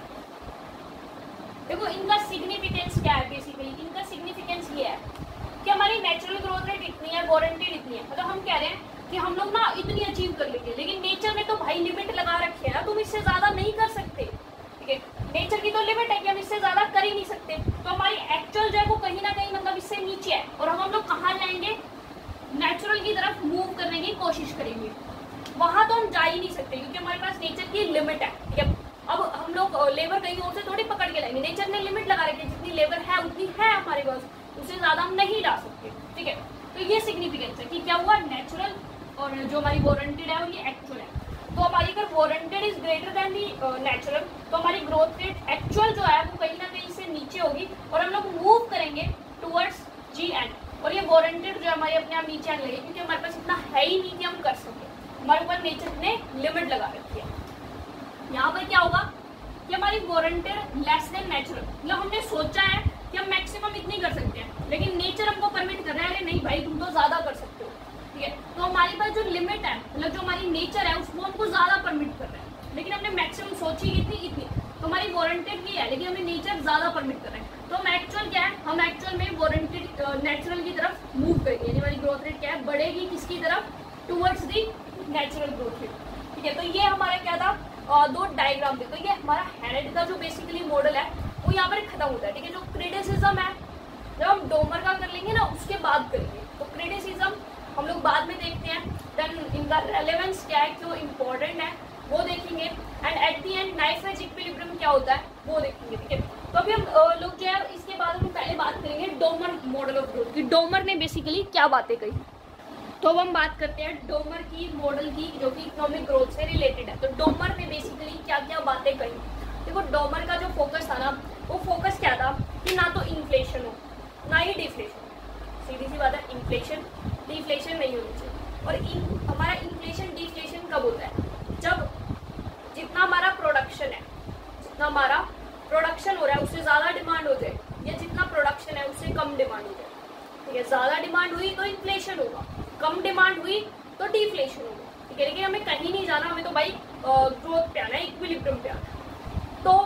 देखो इनका सिग्निफिकेंस क्या है, बेसिकली इनका सिग्निफिकेंस ये है कि हमारी नेचुरल ग्रोथ रेट इतनी है, वारंटेड इतनी है। मतलब हम कह रहे हैं कि हम लोग ना इतनी अचीव कर लेंगे, लेकिन नेचर ने तो भाई लिमिट लगा रखी है ना, तुम इससे ज्यादा नहीं कर सकते, ठीक है। नेचर की तो लिमिट है कि हम इससे ज्यादा कर ही नहीं सकते। तो हमारी एक्चुअल जो है वो कहीं ना कहीं मतलब इससे नीचे है, और हम लोग कहाँ जाएंगे, नेचुरल की तरफ मूव करने की कोशिश करेंगे। वहां तो हम जा ही नहीं सकते, क्योंकि हमारे पास नेचर की लिमिट है, ठीक है। अब हम लोग लेबर कहीं और से थोड़ी पकड़ के लाएंगे, नेचर ने लिमिट लगा रखी है, जितनी लेबर है उतनी है हमारे पास, उससे ज्यादा हम नहीं ला सकते, ठीक है। तो ये सिग्निफिकेंस है कि क्या हुआ, नेचुरल और जो हमारी वारंटेड है और ये एक्चुअल है। तो हमारी अगर warranted is greater than the natural, तो हमारी ग्रोथ रेट एक्चुअल जो है वो कहीं ना कहीं से नीचे होगी, और हम लोग मूव करेंगे टुवर्ड्स GN, और ये वारंटेड जो हमारे अपने आप नीचे आने लगे, क्योंकि हमारे पास इतना है ही नहीं कि हम कर सके, हमारे ऊपर नेचर ने लिमिट लगा रखी है। यहाँ पर क्या होगा कि हमारी वारंटेड लेस देन नेचुरल, मतलब हमने सोचा है कि हम मैक्सिमम इतनी कर सकते हैं, लेकिन नेचर हमको परमिट कर रहा है, अरे नहीं भाई तुम तो ज्यादा कर सकते हो, ठीक है। तो हमारे पास जो लिमिट है, मतलब जो हमारी नेचर है उसको हमको ज्यादा परमिट कर रहा है, लेकिन हमने मैक्सिमम सोची इतनी, तो हमारी वारंटेड भी है, लेकिन हमें नेचर ज्यादा परमिट कर रहा है। तो हम एक्चुअल क्या है, हम एक्चुअल में वारंटेड नेचुरल की तरफ मूव करेंगे, यानी हमारी ग्रोथ रेट क्या है, बढ़ेगी किसकी तरफ, towards the natural growth rate, ठीक है। तो ये हमारा क्या था, दो डायग्राम थे। तो ये हमारा हेरेड का जो बेसिकली मॉडल है वो यहाँ पर खत्म होता है, ठीक है। जो क्रिटिसिज्म है जब हम डोमर का कर लेंगे ना उसके बाद करेंगे, तो क्रिटिसिज्म हम लोग बाद में देखते हैं, देन इनका रेलेवेंस क्या है, क्यों इम्पोर्टेंट है वो देखेंगे, and at the end knife edge equilibrium क्या होता है वो देखेंगे, ठीक है। तो अभी हम लोग जो है इसके बाद हम पहले बात करेंगे डोमर मॉडल ऑफ ग्रोथ की, डोमर ने बेसिकली क्या बातें कही। तो अब हम बात करते हैं डोमर की मॉडल की, जो कि इकोनॉमिक ग्रोथ से रिलेटेड है। तो डोमर ने बेसिकली क्या क्या बातें कही। देखो डोमर का जो फोकस था ना, वो फोकस क्या था कि ना तो इन्फ्लेशन हो ना ही डिफ्लेशन, सीधी सी बात है, इन्फ्लेशन डिफ्लेशन नहीं होनी चाहिए। और हमारा इन्फ्लेशन डिफ्लेशन कब होता है, जब जितना हमारा प्रोडक्शन है, जितना हमारा प्रोडक्शन हो रहा है उससे ज़्यादा डिमांड हो जाए, या जितना प्रोडक्शन है उससे कम डिमांड हो जाए, ठीक है। ज़्यादा डिमांड हुई तो इन्फ्लेशन होगा, कम डिमांड हुई तो डिफ्लेशन होगा, ठीक है। लेकिन हमें कहीं नहीं जाना, हमें तो भाई ग्रोथ पे आना है, इक्विलिब्रियम पे आना है। तो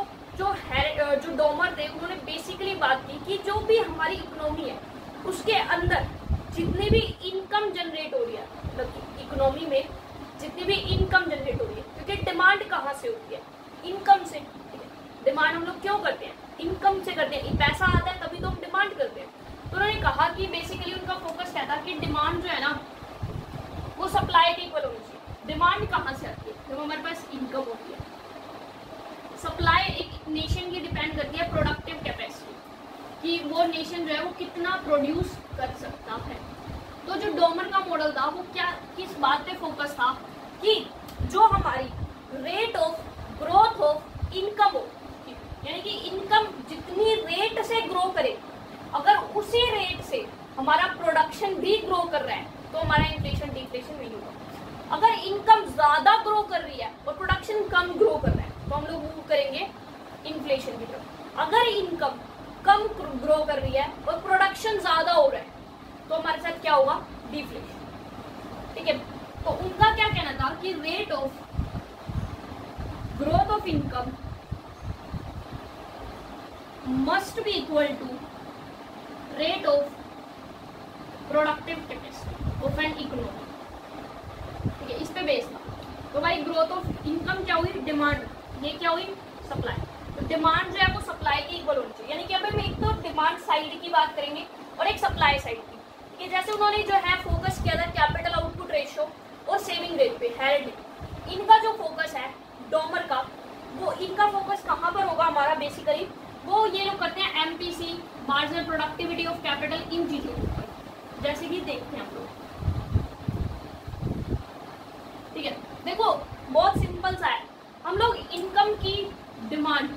जो डोमर थे उन्होंने बेसिकली बात की कि जो भी हमारी इकोनॉमी है उसके अंदर जितनी भी इनकम जनरेट हो रही है, मतलब इकोनॉमी में जितनी भी इनकम जनरेट हो रही है, क्योंकि डिमांड कहाँ से होती है, इनकम से, ठीक है। डिमांड हम लोग क्यों करते हैं, इनकम से करते हैं, पैसा आता है तभी तो हम डिमांड करते हैं। तो उन्होंने कहा कि बेसिकली उनका फोकस क्या था कि डिमांड जो है ना वो सप्लाई के इक्वल होनी चाहिए। डिमांड कहाँ से आती है, जब हमारे पास इनकम होती है। सप्लाई एक नेशन की डिपेंड करती है प्रोडक्टिव कैपेसिटी, कि वो नेशन जो है वो कितना प्रोड्यूस कर सकता है। तो जो डोमर का मॉडल था वो क्या, किस बात पे फोकस था कि जो हमारी rate of growth of income हो, यानी कि इनकम जितनी रेट से ग्रो करे, अगर उसी रेट से हमारा प्रोडक्शन भी ग्रो कर रहा है तो हमारा इन्फ्लेशन डिफ्लेशन नहीं होगा। अगर इनकम ज्यादा ग्रो कर रही है और प्रोडक्शन कम ग्रो कर रहा है तो हम लोग मूव करेंगे इन्फ्लेशन की तरफ। अगर इनकम कम ग्रो कर रही है और प्रोडक्शन ज्यादा हो रहा है तो हमारे साथ क्या होगा, डिफ्लेशन। ठीक है, तो उनका क्या कहना था कि rate of growth of income must be equal to rate of productive capacity of an economy. ठीक है, इस पे बेस था। तो भाई ग्रोथ ऑफ इनकम क्या हुई, डिमांड, ये क्या हुई, सप्लाई। तो डिमांड जो है वो सप्लाई की इक्वल होनी चाहिए, यानी कि अभी हम एक तो डिमांड साइड की बात करेंगे और एक सप्लाई साइड की। कि जैसे उन्होंने जो है फोकस किया था कैपिटल आउटपुट रेशियो और सेविंग रेट पे, हैरेड। इनका जो फोकस है डोमर का, वो इनका फोकस कहाँ पर होगा हमारा बेसिकली, वो ये लोग करते हैं MPC, marginal productivity of capital, इन चीजों के ऊपर, जैसे कि देखते हैं हम लोग। ठीक है, देखो बहुत सिंपल सा है, हम लोग इनकम की डिमांड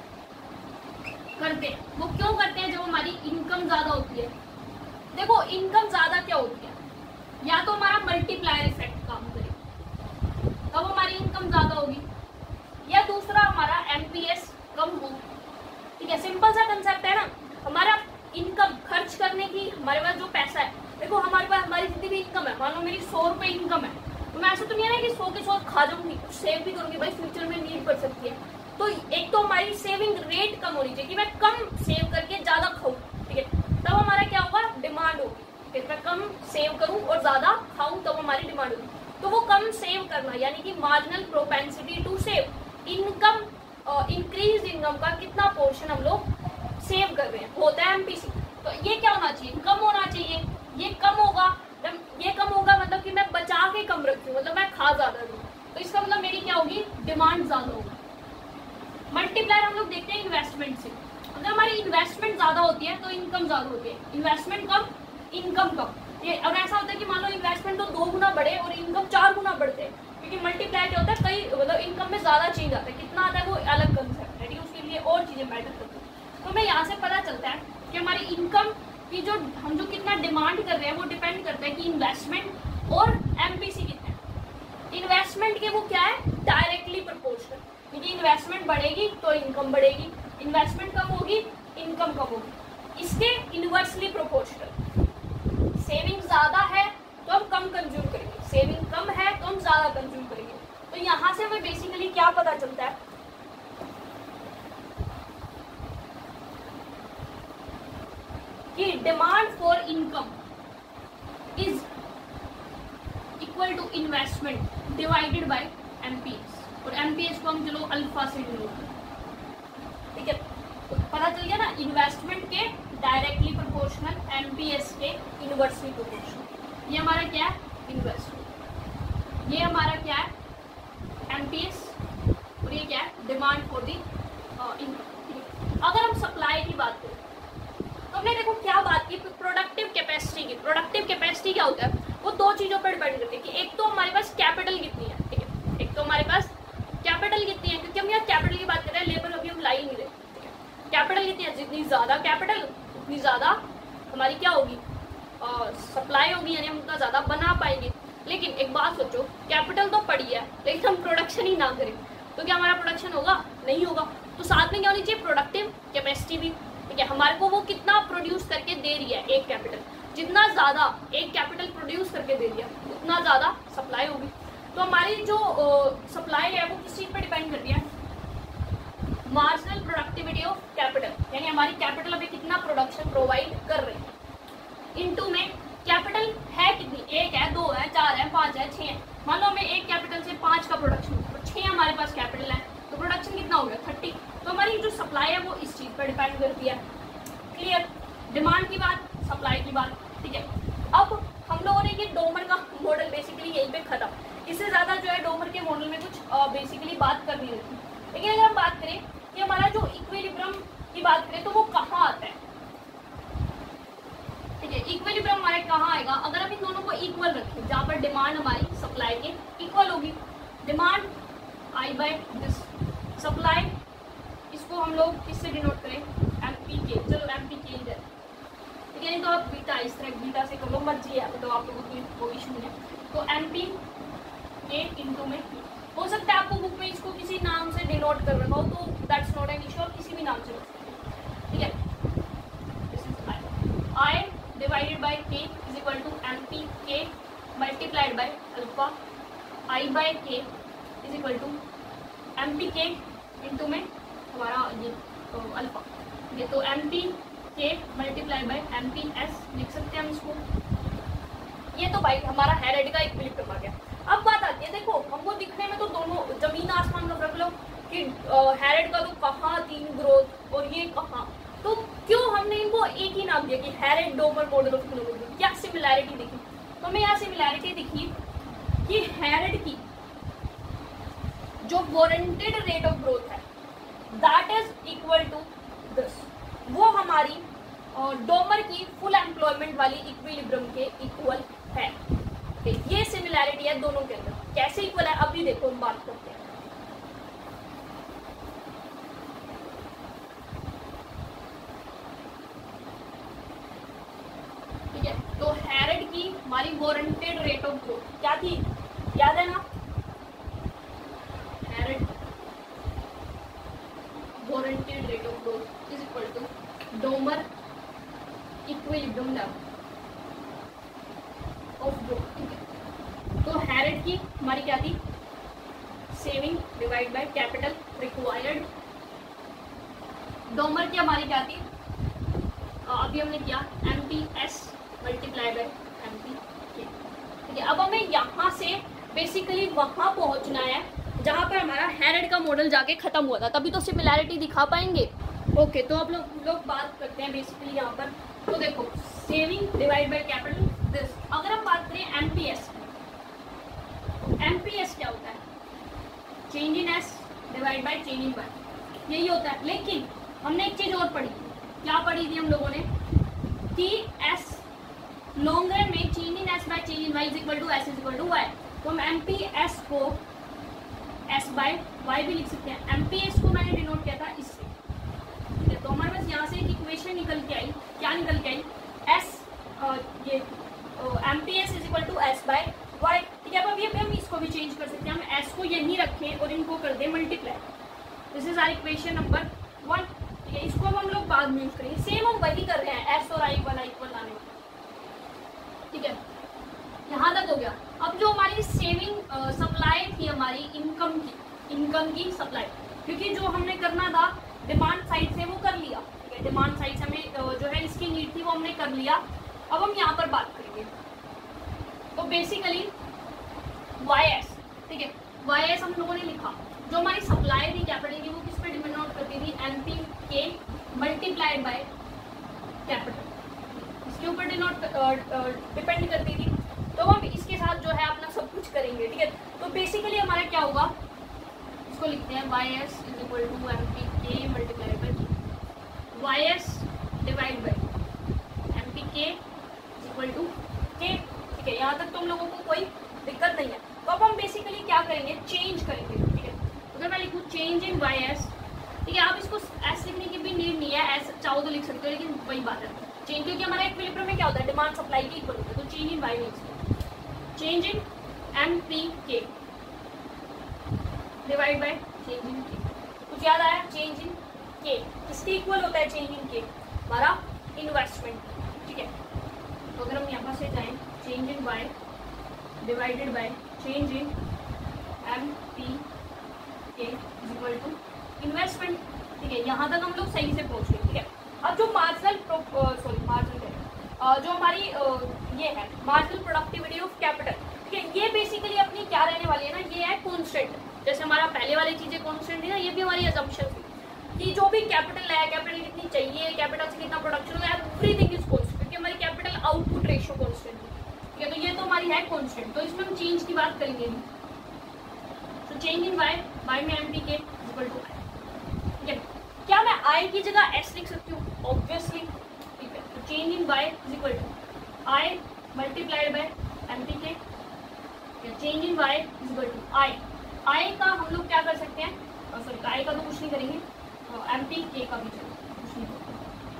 करते हैं। वो क्यों करते हैं, जब हमारी इनकम ज्यादा होती है। देखो इनकम ज्यादा क्या होती है, या तो हमारा मल्टीप्लायर इफेक्ट काम करे तब हमारी इनकम ज्यादा होगी, या दूसरा हमारा एमपीएस कम हो। ठीक है, सिंपल सा कंसेप्ट है ना। हमारा इनकम खर्च करने की, हमारे पास जो पैसा है, देखो हमारे पास हमारी जितनी भी इनकम है, मान लो मेरी 100 रुपए इनकम है, तो मैं ऐसा तो नहीं है ना कि 100 के 100 खा जाऊंगी, कुछ सेव भी करूंगी, भाई फ्यूचर में नीड पड़ सकती है। तो एक तो हमारी सेविंग रेट कम होनी चाहिए कि मैं कम सेव करके ज्यादा खाऊं। ठीक है, तब हमारा क्या होगा, डिमांड होगी। ठीक है, मैं कम सेव करूं और ज्यादा खाऊं तब हमारी डिमांड होगी। तो वो कम सेव करना, यानी कि marginal propensity to save, income increase income का कितना पोर्शन हम लोग सेव कर रहे हैं, होता है एमपीसी। तो ये क्या होना चाहिए, कम होना चाहिए। ये कम होगा, ये कम होगा मतलब कि मैं बचा के कम रखूं, मतलब मैं खा ज्यादा दूं, तो इसका मतलब मेरी क्या होगी, डिमांड ज्यादा होगी। मल्टीप्लायर हम लोग देखते हैं इन्वेस्टमेंट से, अगर हमारी इन्वेस्टमेंट ज्यादा होती है तो इनकम ज्यादा होती है, इन्वेस्टमेंट कम इनकम कम। ये और ऐसा होता है कि मान लो इन्वेस्टमेंट तो 2 गुना बढ़े और इनकम 4 गुना बढ़ते हैं, क्योंकि मल्टीप्लायर क्या होता है, कई मतलब इनकम में ज्यादा चेंज आता है, कितना आता है वो अलग कंसेप्ट है, उसके लिए और चीजें मैटर करती है। तो हमें यहाँ से पता चलता है कि हमारी इनकम की जो हम जो कितना डिमांड कर रहे हैं वो डिपेंड करता है कि इन्वेस्टमेंट और एमपीसी कितना है। इन्वेस्टमेंट के वो क्या है, डायरेक्टली प्रोपोर्शनल, क्योंकि इन्वेस्टमेंट बढ़ेगी तो इनकम बढ़ेगी, इन्वेस्टमेंट कम होगी इनकम कम होगी। इसके इनवर्सली प्रोपोर्शनल, सेविंग ज्यादा है तो हम कम कंज्यूम करेंगे, सेविंग कम है तो हम ज्यादा कंज्यूम करेंगे। तो यहाँ से हमें बेसिकली क्या पता चलता है कि demand for income is equal to investment divided by MPS, और एमपीएस को हम चलो अल्फा से डिनोट करें। ठीक है, तो पता चल गया ना, इन्वेस्टमेंट के डायरेक्टली प्रोपोर्शनल, एमपीएस के इनवर्सली प्रोपोर्शनल। ये हमारा क्या है, इन्वेस्टमेंट, ये हमारा क्या है, एमपीएस, और ये क्या है, डिमांड फॉर दी इनकम। अगर हम सप्लाई की बात करें तो हमने देखो क्या बात की, प्रोडक्टिव कैपेसिटी की। प्रोडक्टिव कैपेसिटी क्या होता है, वो 2 चीजों पर डिपेंड करती है कि एक तो हमारे पास कैपिटल कितनी है। ठीक है, एक तो हमारे पास कैपिटल कितनी है, क्योंकि हम यहाँ कैपिटल की बात कर रहे हैं, लेबर अभी हम ला ही नहीं रहे। ठीक है, कैपिटल कितनी है, जितनी ज्यादा कैपिटल उतनी ज्यादा हमारी क्या होगी, सप्लाई होगी, यानी हम उतना ज्यादा बना पाएंगे। लेकिन एक बात सोचो, कैपिटल तो पड़ी है लेकिन हम प्रोडक्शन ही ना करें तो क्या हमारा प्रोडक्शन होगा, नहीं होगा। तो साथ में क्या होनी चाहिए, प्रोडक्टिव कैपेसिटी भी। ठीक है, हमारे को वो कितना प्रोड्यूस करके दे रही है एक कैपिटल, जितना ज्यादा एक कैपिटल प्रोड्यूस करके दे रही है उतना ज्यादा सप्लाई होगी। तो हमारी जो सप्लाई है वो किस चीज पर डिपेंड करती है, मार्जिनल प्रोडक्टिविटी ऑफ कैपिटल, यानी हमारी कैपिटल अभी कितना प्रोडक्शन प्रोवाइड कर रही है। इनटू में कैपिटल है कितनी, 1 है, 2 है, 4 है, 5 है, 6 है। मान लो हमें एक कैपिटल से 5 का प्रोडक्शन, तो 6 हमारे पास कैपिटल है, तो प्रोडक्शन कितना हो गया, 30। तो हमारी जो सप्लाई है वो इस चीज पर डिपेंड करती है। क्लियर, डिमांड की बात, सप्लाई की बात। ठीक है, अब हम लोगों ने ये डोमर का मॉडल बेसिकली यहीं पे खत्म। इससे ज्यादा जो है डोमर के मॉडल में कुछ बेसिकली बात कर नहीं रही। लेकिन अगर हम बात करें कि हमारा जो डिमांड हमारी सप्लाई के इक्वल होगी। Demand I by this supply, इसको हम लोग किससे डिनोट करें, एमपी के। चलो एमपी के इधर, ठीक है, नहीं तो आप बीटा इस तरह बीटा से कर लो, मर्जी है, मतलब आप लोगों की कोई इशू नहीं है। तो एमपी के इंटू में हो सकता है आपको बुक में इसको किसी नाम से डिनोट कर रखा हो, तो दैट्स नॉट एन इशू, आप किसी भी नाम से रख सकते हैं, ठीक है। This is I divided by K is equal to MP K multiplied by alpha I by K is equal to MP K into में हमारा ये अल्फा, ये तो एमपी के मल्टीप्लाई बाय एमपी एस लिख सकते हैं हम इसको। ये तो भाई हमारा हेड का इक्विलिब्रियम आ गया। अब बात आती है, देखो हमको दिखने में तो दोनों जमीन आसमान का फर्क लो कि हेड का तो कहाँ तीन ग्रोथ और ये कहाँ, तो क्यों हमने इनको एक ही नाम दिया कि Harrod Domar model of economic, क्या सिमिलैरिटी दिखी? तो हमें यहाँ सिमिलैरिटी दिखी कि हेड की जो वारंटेड रेट ऑफ ग्रोथ है that is equal to this, वो हमारी डोमर की फुल एम्प्लॉयमेंट वाली इक्विलिब्रियम के इक्वल है। ये सिमिलैरिटी है दोनों के अंदर। कैसे इक्वल है अभी देखो हम बात करते हैं। ठीक है, तो हेरेड की हमारी वारंटेड रेट ऑफ ग्रोथ क्या थी, याद है ना? Harrod warranted rate of growth is equal to Domar equilibrium level of growth. ठीक है, तो हेरेड की हमारी क्या थी, saving divide by capital required. Domar की हमारी क्या थी, अभी हमने किया एमपीएस मल्टीप्लाई बाय एमपी के। ठीक है, अब हमें यहाँ से बेसिकली वहां पहुंचना है जहां पर हमारा हेरेड का मॉडल जाके खत्म हुआ था, तभी तो सिमिलैरिटी दिखा पाएंगे। ओके, तो अब लोग बात करते हैं बेसिकली यहाँ पर। तो देखो saving divide by capital this, अगर हम बात करें एमपीएस, एमपीएस क्या होता है, change in S divide by change in Y, यही होता है। लेकिन हमने एक चीज और पढ़ी, क्या पढ़ी थी हम लोगों ने कि एस लॉन्ग रन में change in S by change in Y is equal to S is equal to Y. तो हम एमपीएस को एस बाय वाई भी लिख सकते हैं। एमपीएस को मैंने डिनोट किया था इससे। ठीक है, तो हमारे पास यहाँ से एक इक्वेशन निकल के आई, क्या निकल के आई, एस ये MPS is equal to S by Y. ठीक है, अब अभी हम इसको भी चेंज कर सकते हैं, हम एस को यहीं रखें और इनको कर दें multiply. This is our equation number 1। ठीक है, इसको हम लोग बाद में यूज करेंगे, सेम हम वही कर रहे हैं, एस और आई वाला इक्वल लाने वाला। ठीक है, यहाँ तक हो गया। अब जो हमारी सेविंग सप्लाई थी हमारी इनकम की सप्लाई, क्योंकि जो हमने करना था डिमांड साइड से वो कर लिया। ठीक है, डिमांड साइड से हमें जो है इसकी नीड थी वो हमने कर लिया। अब हम यहाँ पर बात करेंगे, तो बेसिकली वाई एस। ठीक है, वाई एस हम लोगों ने लिखा, जो हमारी सप्लाई थी कैपिटल की वो किस पे डिपेंड करती थी, MP K multiplied by capital, इसके ऊपर डिपेंड करती थी। तो हम इसके साथ जो है अपना सब कुछ करेंगे। ठीक है, तो बेसिकली हमारा क्या होगा, इसको लिखते हैं Y S is equal to M P K multiply by Y S divide by M P K is equal to K. ठीक है, यहाँ तक तुम लोगों को कोई दिक्कत नहीं है। तो अब हम बेसिकली क्या करेंगे, चेंज करेंगे। ठीक है, अगर मैं लिखूँ चेंज इन वाई एस, ठीक है, आप इसको एस लिखने की भी नीड नहीं है, एस चाहो तो लिख सकते हो, लेकिन वही बात है चेंज, क्योंकि हमारा इक्विलिब्रियम में क्या होता है, डिमांड सप्लाई की इक्वल होता है। तो चेंज इन वाई लिख सकते हैं, change in M P K divide by change in K. कुछ याद आया, चेंज इन के किसके इक्वल होता है, चेंज इन के हमारा इन्वेस्टमेंट। ठीक है, तो अगर हम यहाँ से जाएं, change in Y divided by change in M P K is equal to investment. ठीक है, यहाँ तक हम लोग सही से पहुँच गए। ठीक है, अब जो जो हमारी ये है मार्जिनल प्रोडक्टिविटी ऑफ कैपिटल, ठीक है, ये बेसिकली अपनी क्या रहने वाली है ना, ये है कॉन्स्टेंट। जैसे हमारा पहले वाली चीजें कॉन्स्टेंट थी ना, ये भी हमारी असम्पशन थी कि जो भी कैपिटल है, कैपिटल कितनी चाहिए, कैपिटल से कितना प्रोडक्शन होगा, एवरीथिंग इज कॉन्स्टेंट, क्योंकि हमारी कैपिटल आउटपुट रेशियो कॉन्स्टेंट है। ठीक है, तो ये तो हमारी है कॉन्स्टेंट, तो इसमें हम चेंज की बात करेंगे। तो चेंज इन वाई, वाई में एम पी के इक्वल टू आई। ठीक है, क्या मैं आई की जगह एस लिख सकती हूँ, ऑब्वियसली। ठीक है, तो change in Y is equal to I multiplied by M P K change in Y is equal to I. I का हम लोग क्या कर सकते हैं, सॉरी आई का तो कुछ नहीं करेंगे, एमपी के का भी चलो कुछ नहीं करेंगे।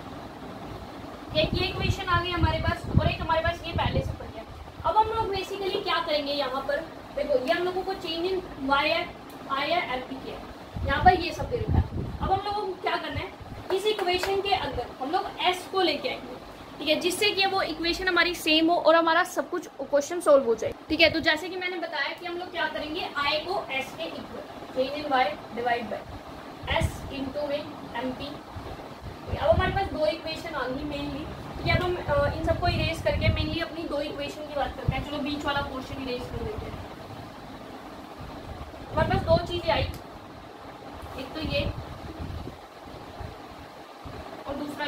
एक ये इक्वेशन आ गई हमारे पास और एक हमारे पास ये पहले से पड़ गया। अब हम लोग बेसिकली क्या करेंगे, यहाँ पर देखो ये हम लोगों को चेंज इन वाई है, आई है, एमपी के है, यहाँ पर ये सब दे रखा है। अब हम लोगों को क्या करना है, इस इक्वेशन के अंदर हम लोग एस को लेके आएंगे, ठीक है, जिससे कि वो इक्वेशन हमारी सेम हो और हमारा सब कुछ क्वेश्चन सोल्व हो जाए, ठीक है। तो जैसे कि मैंने बताया कि हम लोग क्या करेंगे, आई को एस के equal change in Y divide by S into में एमपी। अब हमारे पास दो इक्वेशन आ गई मेनली, ठीक है। अब हम इन सबको इरेज करके मेनली अपनी दो इक्वेशन की बात करते हैं। चलो बीच वाला पोर्शन इरेज कर देते हैं। हमारे पास दो चीजें आई, एक तो ये और दूसरा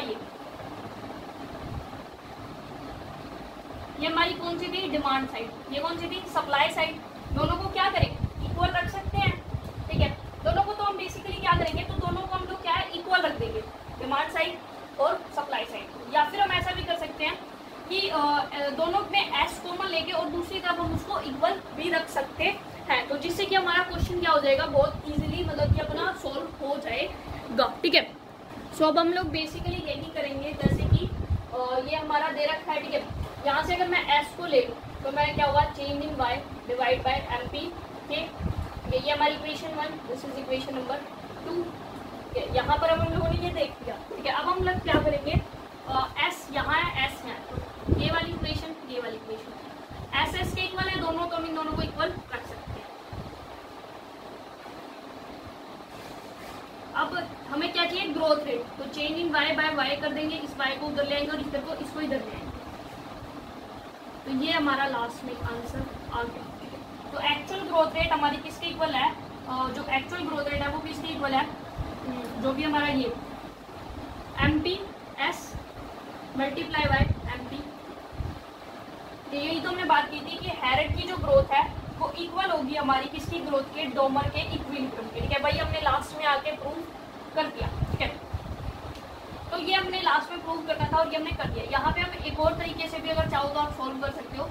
ये हमारी कौन सी थी, डिमांड साइड, ये कौन सी थी, सप्लाई साइड। दोनों को क्या करें, इक्वल रख सकते हैं, ठीक है। दोनों को तो हम बेसिकली क्या करेंगे, तो दोनों को हम लोग क्या है, इक्वल रख देंगे, डिमांड साइड और सप्लाई साइड। या फिर हम ऐसा भी कर सकते हैं कि दोनों में एस कॉमन लेके और दूसरी तरफ हम उसको इक्वल भी रख सकते हैं, तो जिससे कि हमारा क्वेश्चन क्या हो जाएगा, बहुत इजीली मतलब कि अपना सोल्व हो जाएगा, ठीक है। सो अब हम लोग बेसिकली यही करेंगे, जैसे कि ये हमारा दे रखा है, ठीक है। यहाँ से अगर मैं एस को ले लूँ तो मैं क्या होगा, change in Y divide by M P K, ये हमारी equation 1, this is equation number 2। यहाँ पर हम लोगों ने ये देख लिया, ठीक है। अब हम लोग क्या करेंगे, एस यहाँ है, एस यहाँ है, तो ये वाली इक्वेशन, ये वाली इक्वेशन एस एस के इक्वल है दोनों, तो हम इन दोनों को इक्वल रख सकते हैं। अब हमें क्या चाहिए, ग्रोथ रेट, तो change in Y by Y कर देंगे, इस वाई को उधर ले आएंगे और इधर को इसको इधर ले आएंगे, तो ये हमारा लास्ट में आंसर आ गया। तो एक्चुअल ग्रोथ रेट हमारी किसके इक्वल है, जो एक्चुअल ग्रोथ रेट है वो किसके इक्वल है, जो भी हमारा ये M P S multiply by M P. यही तो हमने बात की थी कि हैरेट की जो ग्रोथ है वो इक्वल होगी हमारी किसकी ग्रोथ के, डोमर के इक्विलिब्रियम के, ठीक है भाई। हमने लास्ट में आके प्रूव कर दिया, ठीक है। तो ये हमने लास्ट में प्रूव करना था और ये हमने कर दिया। यहाँ पे हम एक और तरीके से भी अगर चाहो तो आप सॉल्व कर सकते हो।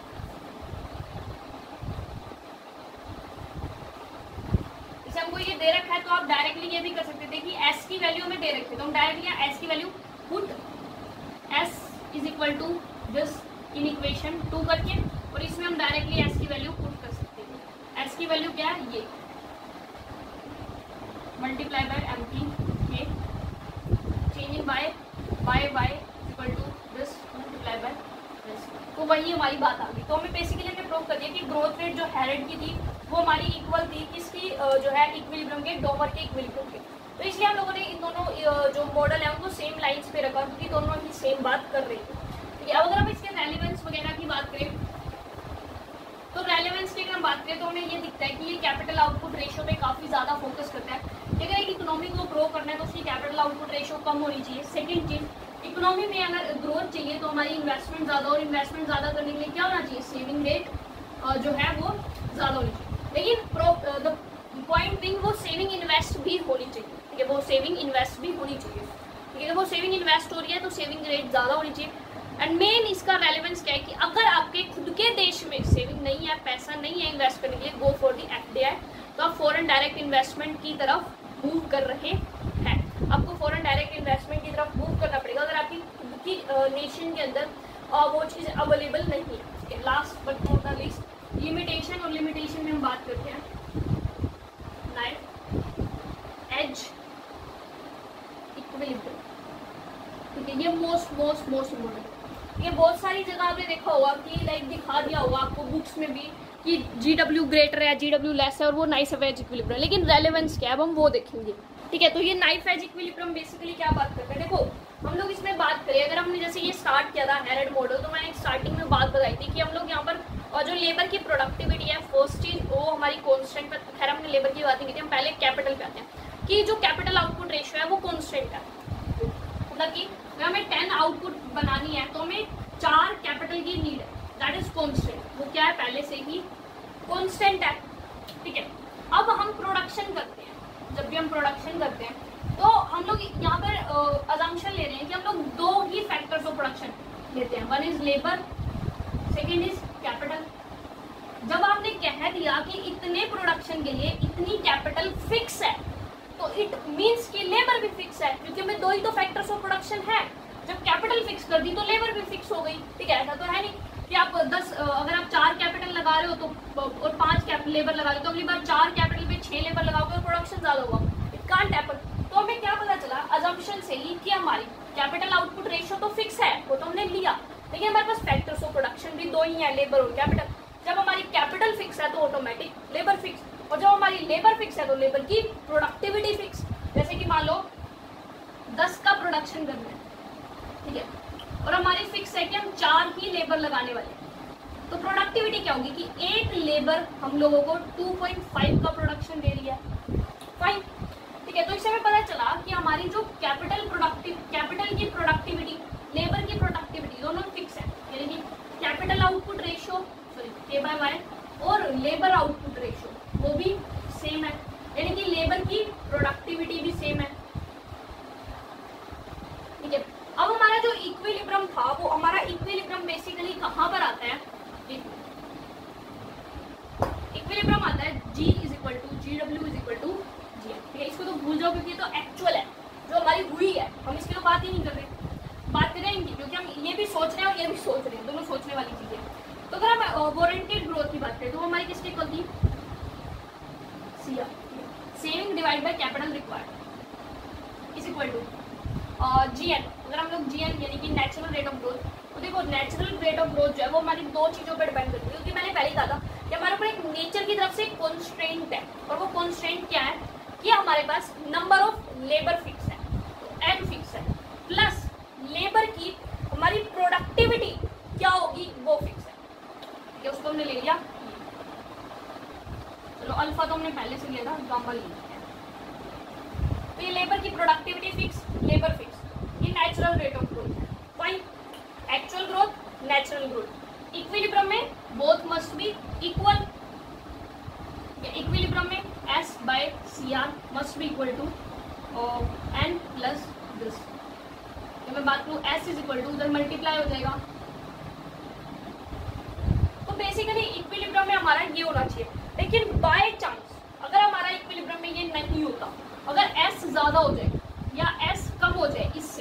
जैसे हमको ये दे रखा है तो आप डायरेक्टली ये भी कर सकते थे कि एस की वैल्यू हमें दे रखी, तो हम डायरेक्टली एस की value put S is equal to this in equation 2 करके, और इसमें हम डायरेक्टली एस की वैल्यू पुट कर सकते हैं। एस की वैल्यू क्या है, ये multiply by M P K change in by by by equal to this multiply by this, तो वही हमारी बात आ गई। तो हमें बेसिकली हमने प्रूव कर दिया कि ग्रोथ रेट जो हैरेट की थी वो हमारी इक्वल थी किसकी, जो है इक्विलिब्रियम के, डोमर के इक्विलिब्रियम के। तो इसलिए हम लोगों ने इन दोनों जो मॉडल है उनको सेम लाइंस पे रखा, क्योंकि दोनों ही सेम बात कर रही थी, ठीक है। अब अगर हम इसके रेलेवेंस वगैरह की बात करें, तो रेलेवेंस की अगर हम बात करें तो हमें ये दिखता है कि ये कैपिटल आउटपुट रेशियो पे काफी ज्यादा फोकस करता है। अगर एक इकोनॉमी को ग्रो करना है तो उसकी कैपिटल आउटपुट रेशियो कम होनी चाहिए। सेकंड चीज, इकोनॉमी में अगर ग्रोथ चाहिए तो हमारी इन्वेस्टमेंट ज्यादा, और इन्वेस्टमेंट ज्यादा करने के लिए क्या होना चाहिए, सेविंग रेट जो है वो ज्यादा होनी चाहिए। लेकिन द पॉइंट बिंग वो सेविंग इन्वेस्ट भी होनी चाहिए, ठीक है, वो सेविंग इन्वेस्ट भी होनी चाहिए, ठीक है। वो सेविंग इन्वेस्ट हो रही है तो सेविंग रेट ज्यादा होनी चाहिए। एंड मेन इसका रेलेवेंस क्या है कि अगर आपके खुद के देश में सेविंग नहीं है, पैसा नहीं है इन्वेस्ट करने के लिए, गो फॉर दी एफडीआई, तो आप फॉरेन डायरेक्ट इन्वेस्टमेंट की तरफ मूव कर रहे हैं। आपको फॉरेन डायरेक्ट इन्वेस्टमेंट की तरफ मूव करना पड़ेगा अगर आपकी खुद की नेशन के अंदर वो चीज़ अवेलेबल नहीं है। Last but not the least, limitation, और लिमिटेशन में हम बात करते हैं नाइफ एज इक्विलिब्रियम, ठीक है। ये मोस्ट इम्पोर्टेंट, ये बहुत सारी जगह आपने देखा होगा कि लाइक दिखा दिया होगा आपको बुक्स में भी कि GW ग्रेटर है, GW लेस है, और वो नाइफ एज इक्विलिब्रियम। लेकिन रेलेवेंस क्या है, अब हम वो देखेंगे, ठीक है। तो ये नाइफ एज इक्विलिब्रियम बेसिकली क्या बात करते हैं, देखो हम लोग इसमें बात करें, अगर हमने जैसे ये स्टार्ट किया था हैरेट मॉडल, तो मैंने स्टार्टिंग में बात बताई थी कि हम लोग यहाँ पर और जो लेबर की प्रोडक्टिविटी है फर्स्ट चीज वो हमारी कॉन्स्टेंट पर, खैर हमने लेबर की बात नहीं की थी, हम पहले कैपिटल पे आते हैं कि जो कैपिटल आउटपुट रेशियो है वो कॉन्स्टेंट है। मतलब कि अगर हमें 10 आउटपुट बनानी है तो हमें 4 कैपिटल की नीड है, दैट इज कॉन्स्टेंट। वो क्या है, पहले से ही कॉन्स्टेंट है, ठीक है। अब हम प्रोडक्शन करते हैं, जब भी हम प्रोडक्शन करते हैं तो हम लोग यहाँ पर अजम्पशन ले रहे हैं कि हम लोग 2 ही फैक्टर्स ऑफ प्रोडक्शन लेते हैं, one is labour, second is capital. जब आपने दिया कि इतने प्रोडक्शन के लिए इतनी कैपिटल फिक्स है, तो इट मींस कि लेबर भी फिक्स है, क्योंकि हमें दो ही तो फैक्टर्स ऑफ प्रोडक्शन है। जब कैपिटल फिक्स कर दी तो लेबर भी फिक्स हो गई, ठीक है। ऐसा तो है नहीं कि आप 10 अगर आप 4 कैपिटल लगा रहे हो तो और 5 लेबर लगा रहे हो, तो अगली बार 4 कैपिटल पे 6 लेबर लगाओगे और प्रोडक्शन ज्यादा होगा। It can't happen. तो हमें क्या पता चला अजम्पशन से ही कि हमारी कैपिटल आउटपुट रेशियो तो फिक्स है, वो तो हमने लिया, लेकिन हमारे पास फैक्टर्स ऑफ प्रोडक्शन भी दो ही है, लेबर और कैपिटल। जब हमारी कैपिटल फिक्स है तो ऑटोमेटिक लेबर फिक्स, और जब हमारी लेबर फिक्स है तो लेबर की प्रोडक्टिविटी फिक्स। जैसे कि मान लो 10 का प्रोडक्शन करना है, ठीक है, और हमारी फिक्स है कि हम 4 ही लेबर लगाने वाले हैं, तो प्रोडक्टिविटी क्या होगी कि एक लेबर हम लोगों को 2.5 का प्रोडक्शन दे रही है। फाइन, ठीक है। तो इससे हमें पता चला कि हमारी जो कैपिटल की प्रोडक्टिविटी, लेबर की प्रोडक्टिविटी दोनों फिक्स है, यानी कि capital output ratio sorry K/Y और लेबर आउटपुट रेशियो वो भी सेम है, यानी कि लेबर की प्रोडक्टिविटी भी सेम है, ठीक है। अब हमारा जो इक्विलिब्रियम था, वो हमारा इक्विलिब्रियम बेसिकली कहाँ पर आता है? इक्विलिब्रियम आता है G = GW = GM, ठीक है। इसको तो भूल जाओ क्योंकि ये तो एक्चुअल है, जो हमारी हुई है, हम इसकी तो बात ही नहीं कर रहे, बात कर रहे हैं क्योंकि हम ये भी सोच रहे हैं और ये भी सोच रहे हैं, दोनों सोचने वाली चीजें। तो अगर हम वारंटेड ग्रोथ की बात करें तो वो हमारी किसके इक्वल थी? CR, saving divide by capital required is equal to GN। अगर हम लोग GN यानी कि नेचुरल रेट ऑफ ग्रोथ, तो देखो नेचुरल रेट ऑफ ग्रोथ जो है वो हमारी दो चीजों पर डिपेंड करती है, क्योंकि मैंने पहले कहा था कि हमारे ऊपर एक नेचर की तरफ से कॉन्स्ट्रेंट है, और वो कॉन्स्ट्रेंट क्या है कि हमारे पास नंबर ऑफ लेबर फिक्स है, तो M फिक्स है, प्लस लेबर की हमारी प्रोडक्टिविटी क्या होगी वो फिक्स है, ठीक है। उसको हमने ले लिया, चलो अल्फा तो हमने पहले से लिया था, गामा ले लिया। तो ये लेबर की प्रोडक्टिविटी फिक्स, लेबर फिक्स, ये नेचुरल रेट ऑफ ग्रोथ है। Fine, actual growth, natural growth, equilibrium में both must be equal. Equilibrium में S/CR must be equal to N plus this. जब मैं बात करूँ S = उधर मल्टीप्लाई हो जाएगा। तो बेसिकली इक्विलिब्रियम में हमारा ये होना चाहिए, लेकिन बाय चांस अगर हमारा इक्विलिब्रियम में ये नहीं होता, अगर S ज्यादा हो जाए या S कम हो जाए इससे,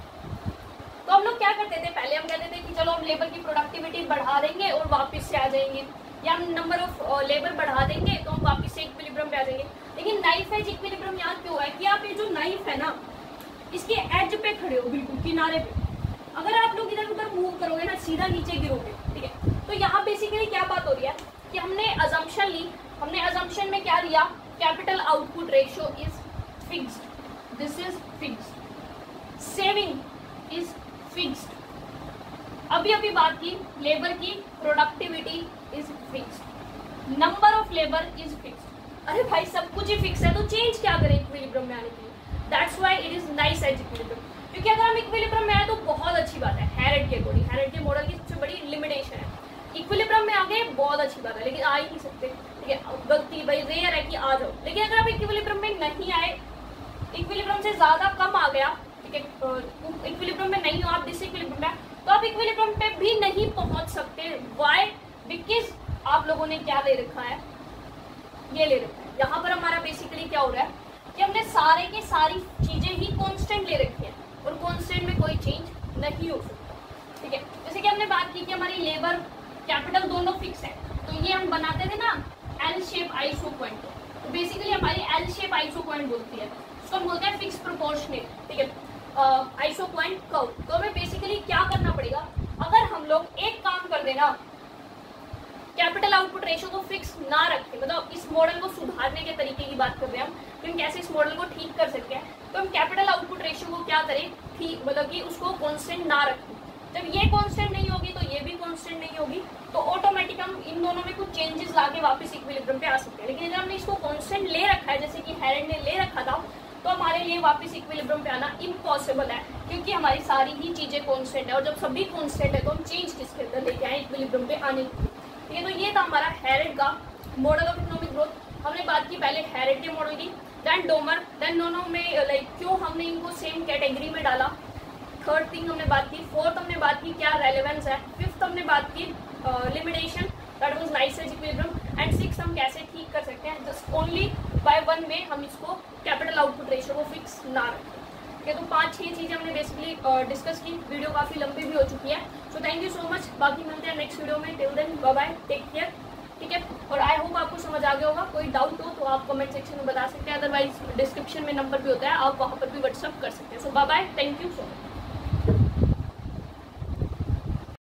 तो हम लोग क्या करते थे? पहले हम कहते थे कि चलो हम लेबर की प्रोडक्टिविटी बढ़ा देंगे और वापस से आ जाएंगे, या हम नंबर ऑफ लेबर बढ़ा देंगे तो हम वापस से इक्विलिब्रियम पे आ जाएंगे। लेकिन नाइफ एज इक्विलिब्रियम याद क्यों है कि आप ये जो नाइफ है ना, इसके एज पे खड़े हो, बिल्कुल किनारे पे, अगर आप लोग इधर उधर मूव करोगे ना, सीधा नीचे गिरोगे, ठीक है। तो यहाँ बेसिकली क्या बात हो रही है कि हमने अजम्पशन ली, हमने अजम्पशन में क्या लिया? Capital output ratio is fixed, this is fixed, saving is fixed. अभी अभी बात की लेबर की productivity is fixed, number of labour is fixed. अरे भाई सब कुछ ही फिक्स है तो चेंज क्या करें इक्विलिब्रियम में आने के लिए? That's why it is knife edge equilibrium, क्योंकि अगर हम इक्विलिब्रियम में आए तो बहुत अच्छी बात है। हैरेड के अकॉर्डिंग, हैरेड के मॉडल की सबसे बड़ी लिमिटेशन है इक्विलिब्रियम में आ गए बहुत अच्छी बात है, लेकिन आ ही नहीं सकते, ठीक है। गलती भाई रेयर है कि आ जाओ, लेकिन अगर आप इक्विलिब्रियम में नहीं आए, इक्विलिब्रियम से ज्यादा कम आ गया, ठीक है, इक्विलिब्रियम में नहीं हो आप, डिसइक्विलिब्रियम में, तो आप इक्विलिब्रियम पे भी नहीं पहुंच सकते। व्हाई? बिकॉज आप लोगों ने क्या ले रखा है? ये ले रखा है। यहाँ पर हमारा बेसिकली क्या हो रहा है कि हमने सारे के सारी चीजें ही कांस्टेंट ले रखी है, और कांस्टेंट में कोई चेंज नहीं हो सकता, ठीक है। जैसे कि हमने बात की कि हमारी लेबर कैपिटल दोनों फिक्स है, तो ये हम बनाते थे ना एल शेप आइसो पॉइंट, तो बेसिकली हमारी एल शेप आइसो पॉइंट बोलती है, उसको हम बोलते हैं फिक्स प्रोपोर्शनेट, ठीक है, आइसो पॉइंट कर्व। तो हमें बेसिकली क्या करना पड़ेगा? अगर हम लोग एक काम कर देना, कैपिटल आउटपुट रेशियो को फिक्स ना रखें, मतलब इस मॉडल को सुधारने के तरीके की बात कर रहे हैं हम, तो हम कैसे इस मॉडल को ठीक कर सकते हैं, तो हम कैपिटल आउटपुट रेशियो को क्या करें? ठीक, मतलब कि उसको कांस्टेंट ना रखें। जब ये कांस्टेंट नहीं होगी तो ये भी कांस्टेंट नहीं होगी, तो ऑटोमेटिक हम इन दोनों में कुछ चेंजेस लाके वापस इक्विलिब्रियम पे आ सकते हैं। लेकिन अगर हमने इसको कांस्टेंट ले रखा है, जैसे कि हैरेड ने ले रखा था, तो हमारे लिए वापस इक्विलिब्रियम पे आना इम्पॉसिबल है, क्योंकि हमारी सारी ही चीजें कांस्टेंट है, और जब सभी कांस्टेंट है तो हम चेंज किसके अंदर लेके आए? इक्विलिब्रियम पे आने की। ठीक है, तो ये था हमारा हैरेड का मॉडल ऑफ इकोनॉमिक ग्रोथ। हमने बात की पहले हैरेड के मॉडल की, देन डोमर, देन दोनों में लाइक क्यों हमने इनको सेम कैटेगरी में डाला, थर्ड थिंग हमने बात की, फोर्थ हमने बात की क्या रेलेवेंस है, फिफ्थ हमने बात की limitation, that was knife edge equilibrium, and six economics हम कैसे ठीक कर सकते हैं, just only by one way हम इसको कैपिटल आउटपुट रेशियो को फिक्स ना रखें। ठीक है, तो 5-6 चीज़ें हमने बेसिकली डिस्कस की। वीडियो काफ़ी लंबी भी हो चुकी है, so thank you so much. बाकी मिलते हैं नेक्स्ट वीडियो में, till then bye bye, take care. ठीक है, और आई होप आपको समझ आ गया होगा। कोई डाउट हो तो आप कमेंट सेक्शन में बता सकते हैं, अदरवाइज डिस्क्रिप्शन में नंबर भी होता है, आप वहाँ पर भी व्हाट्सअप कर सकते हैं। So bye bye, thank you so much.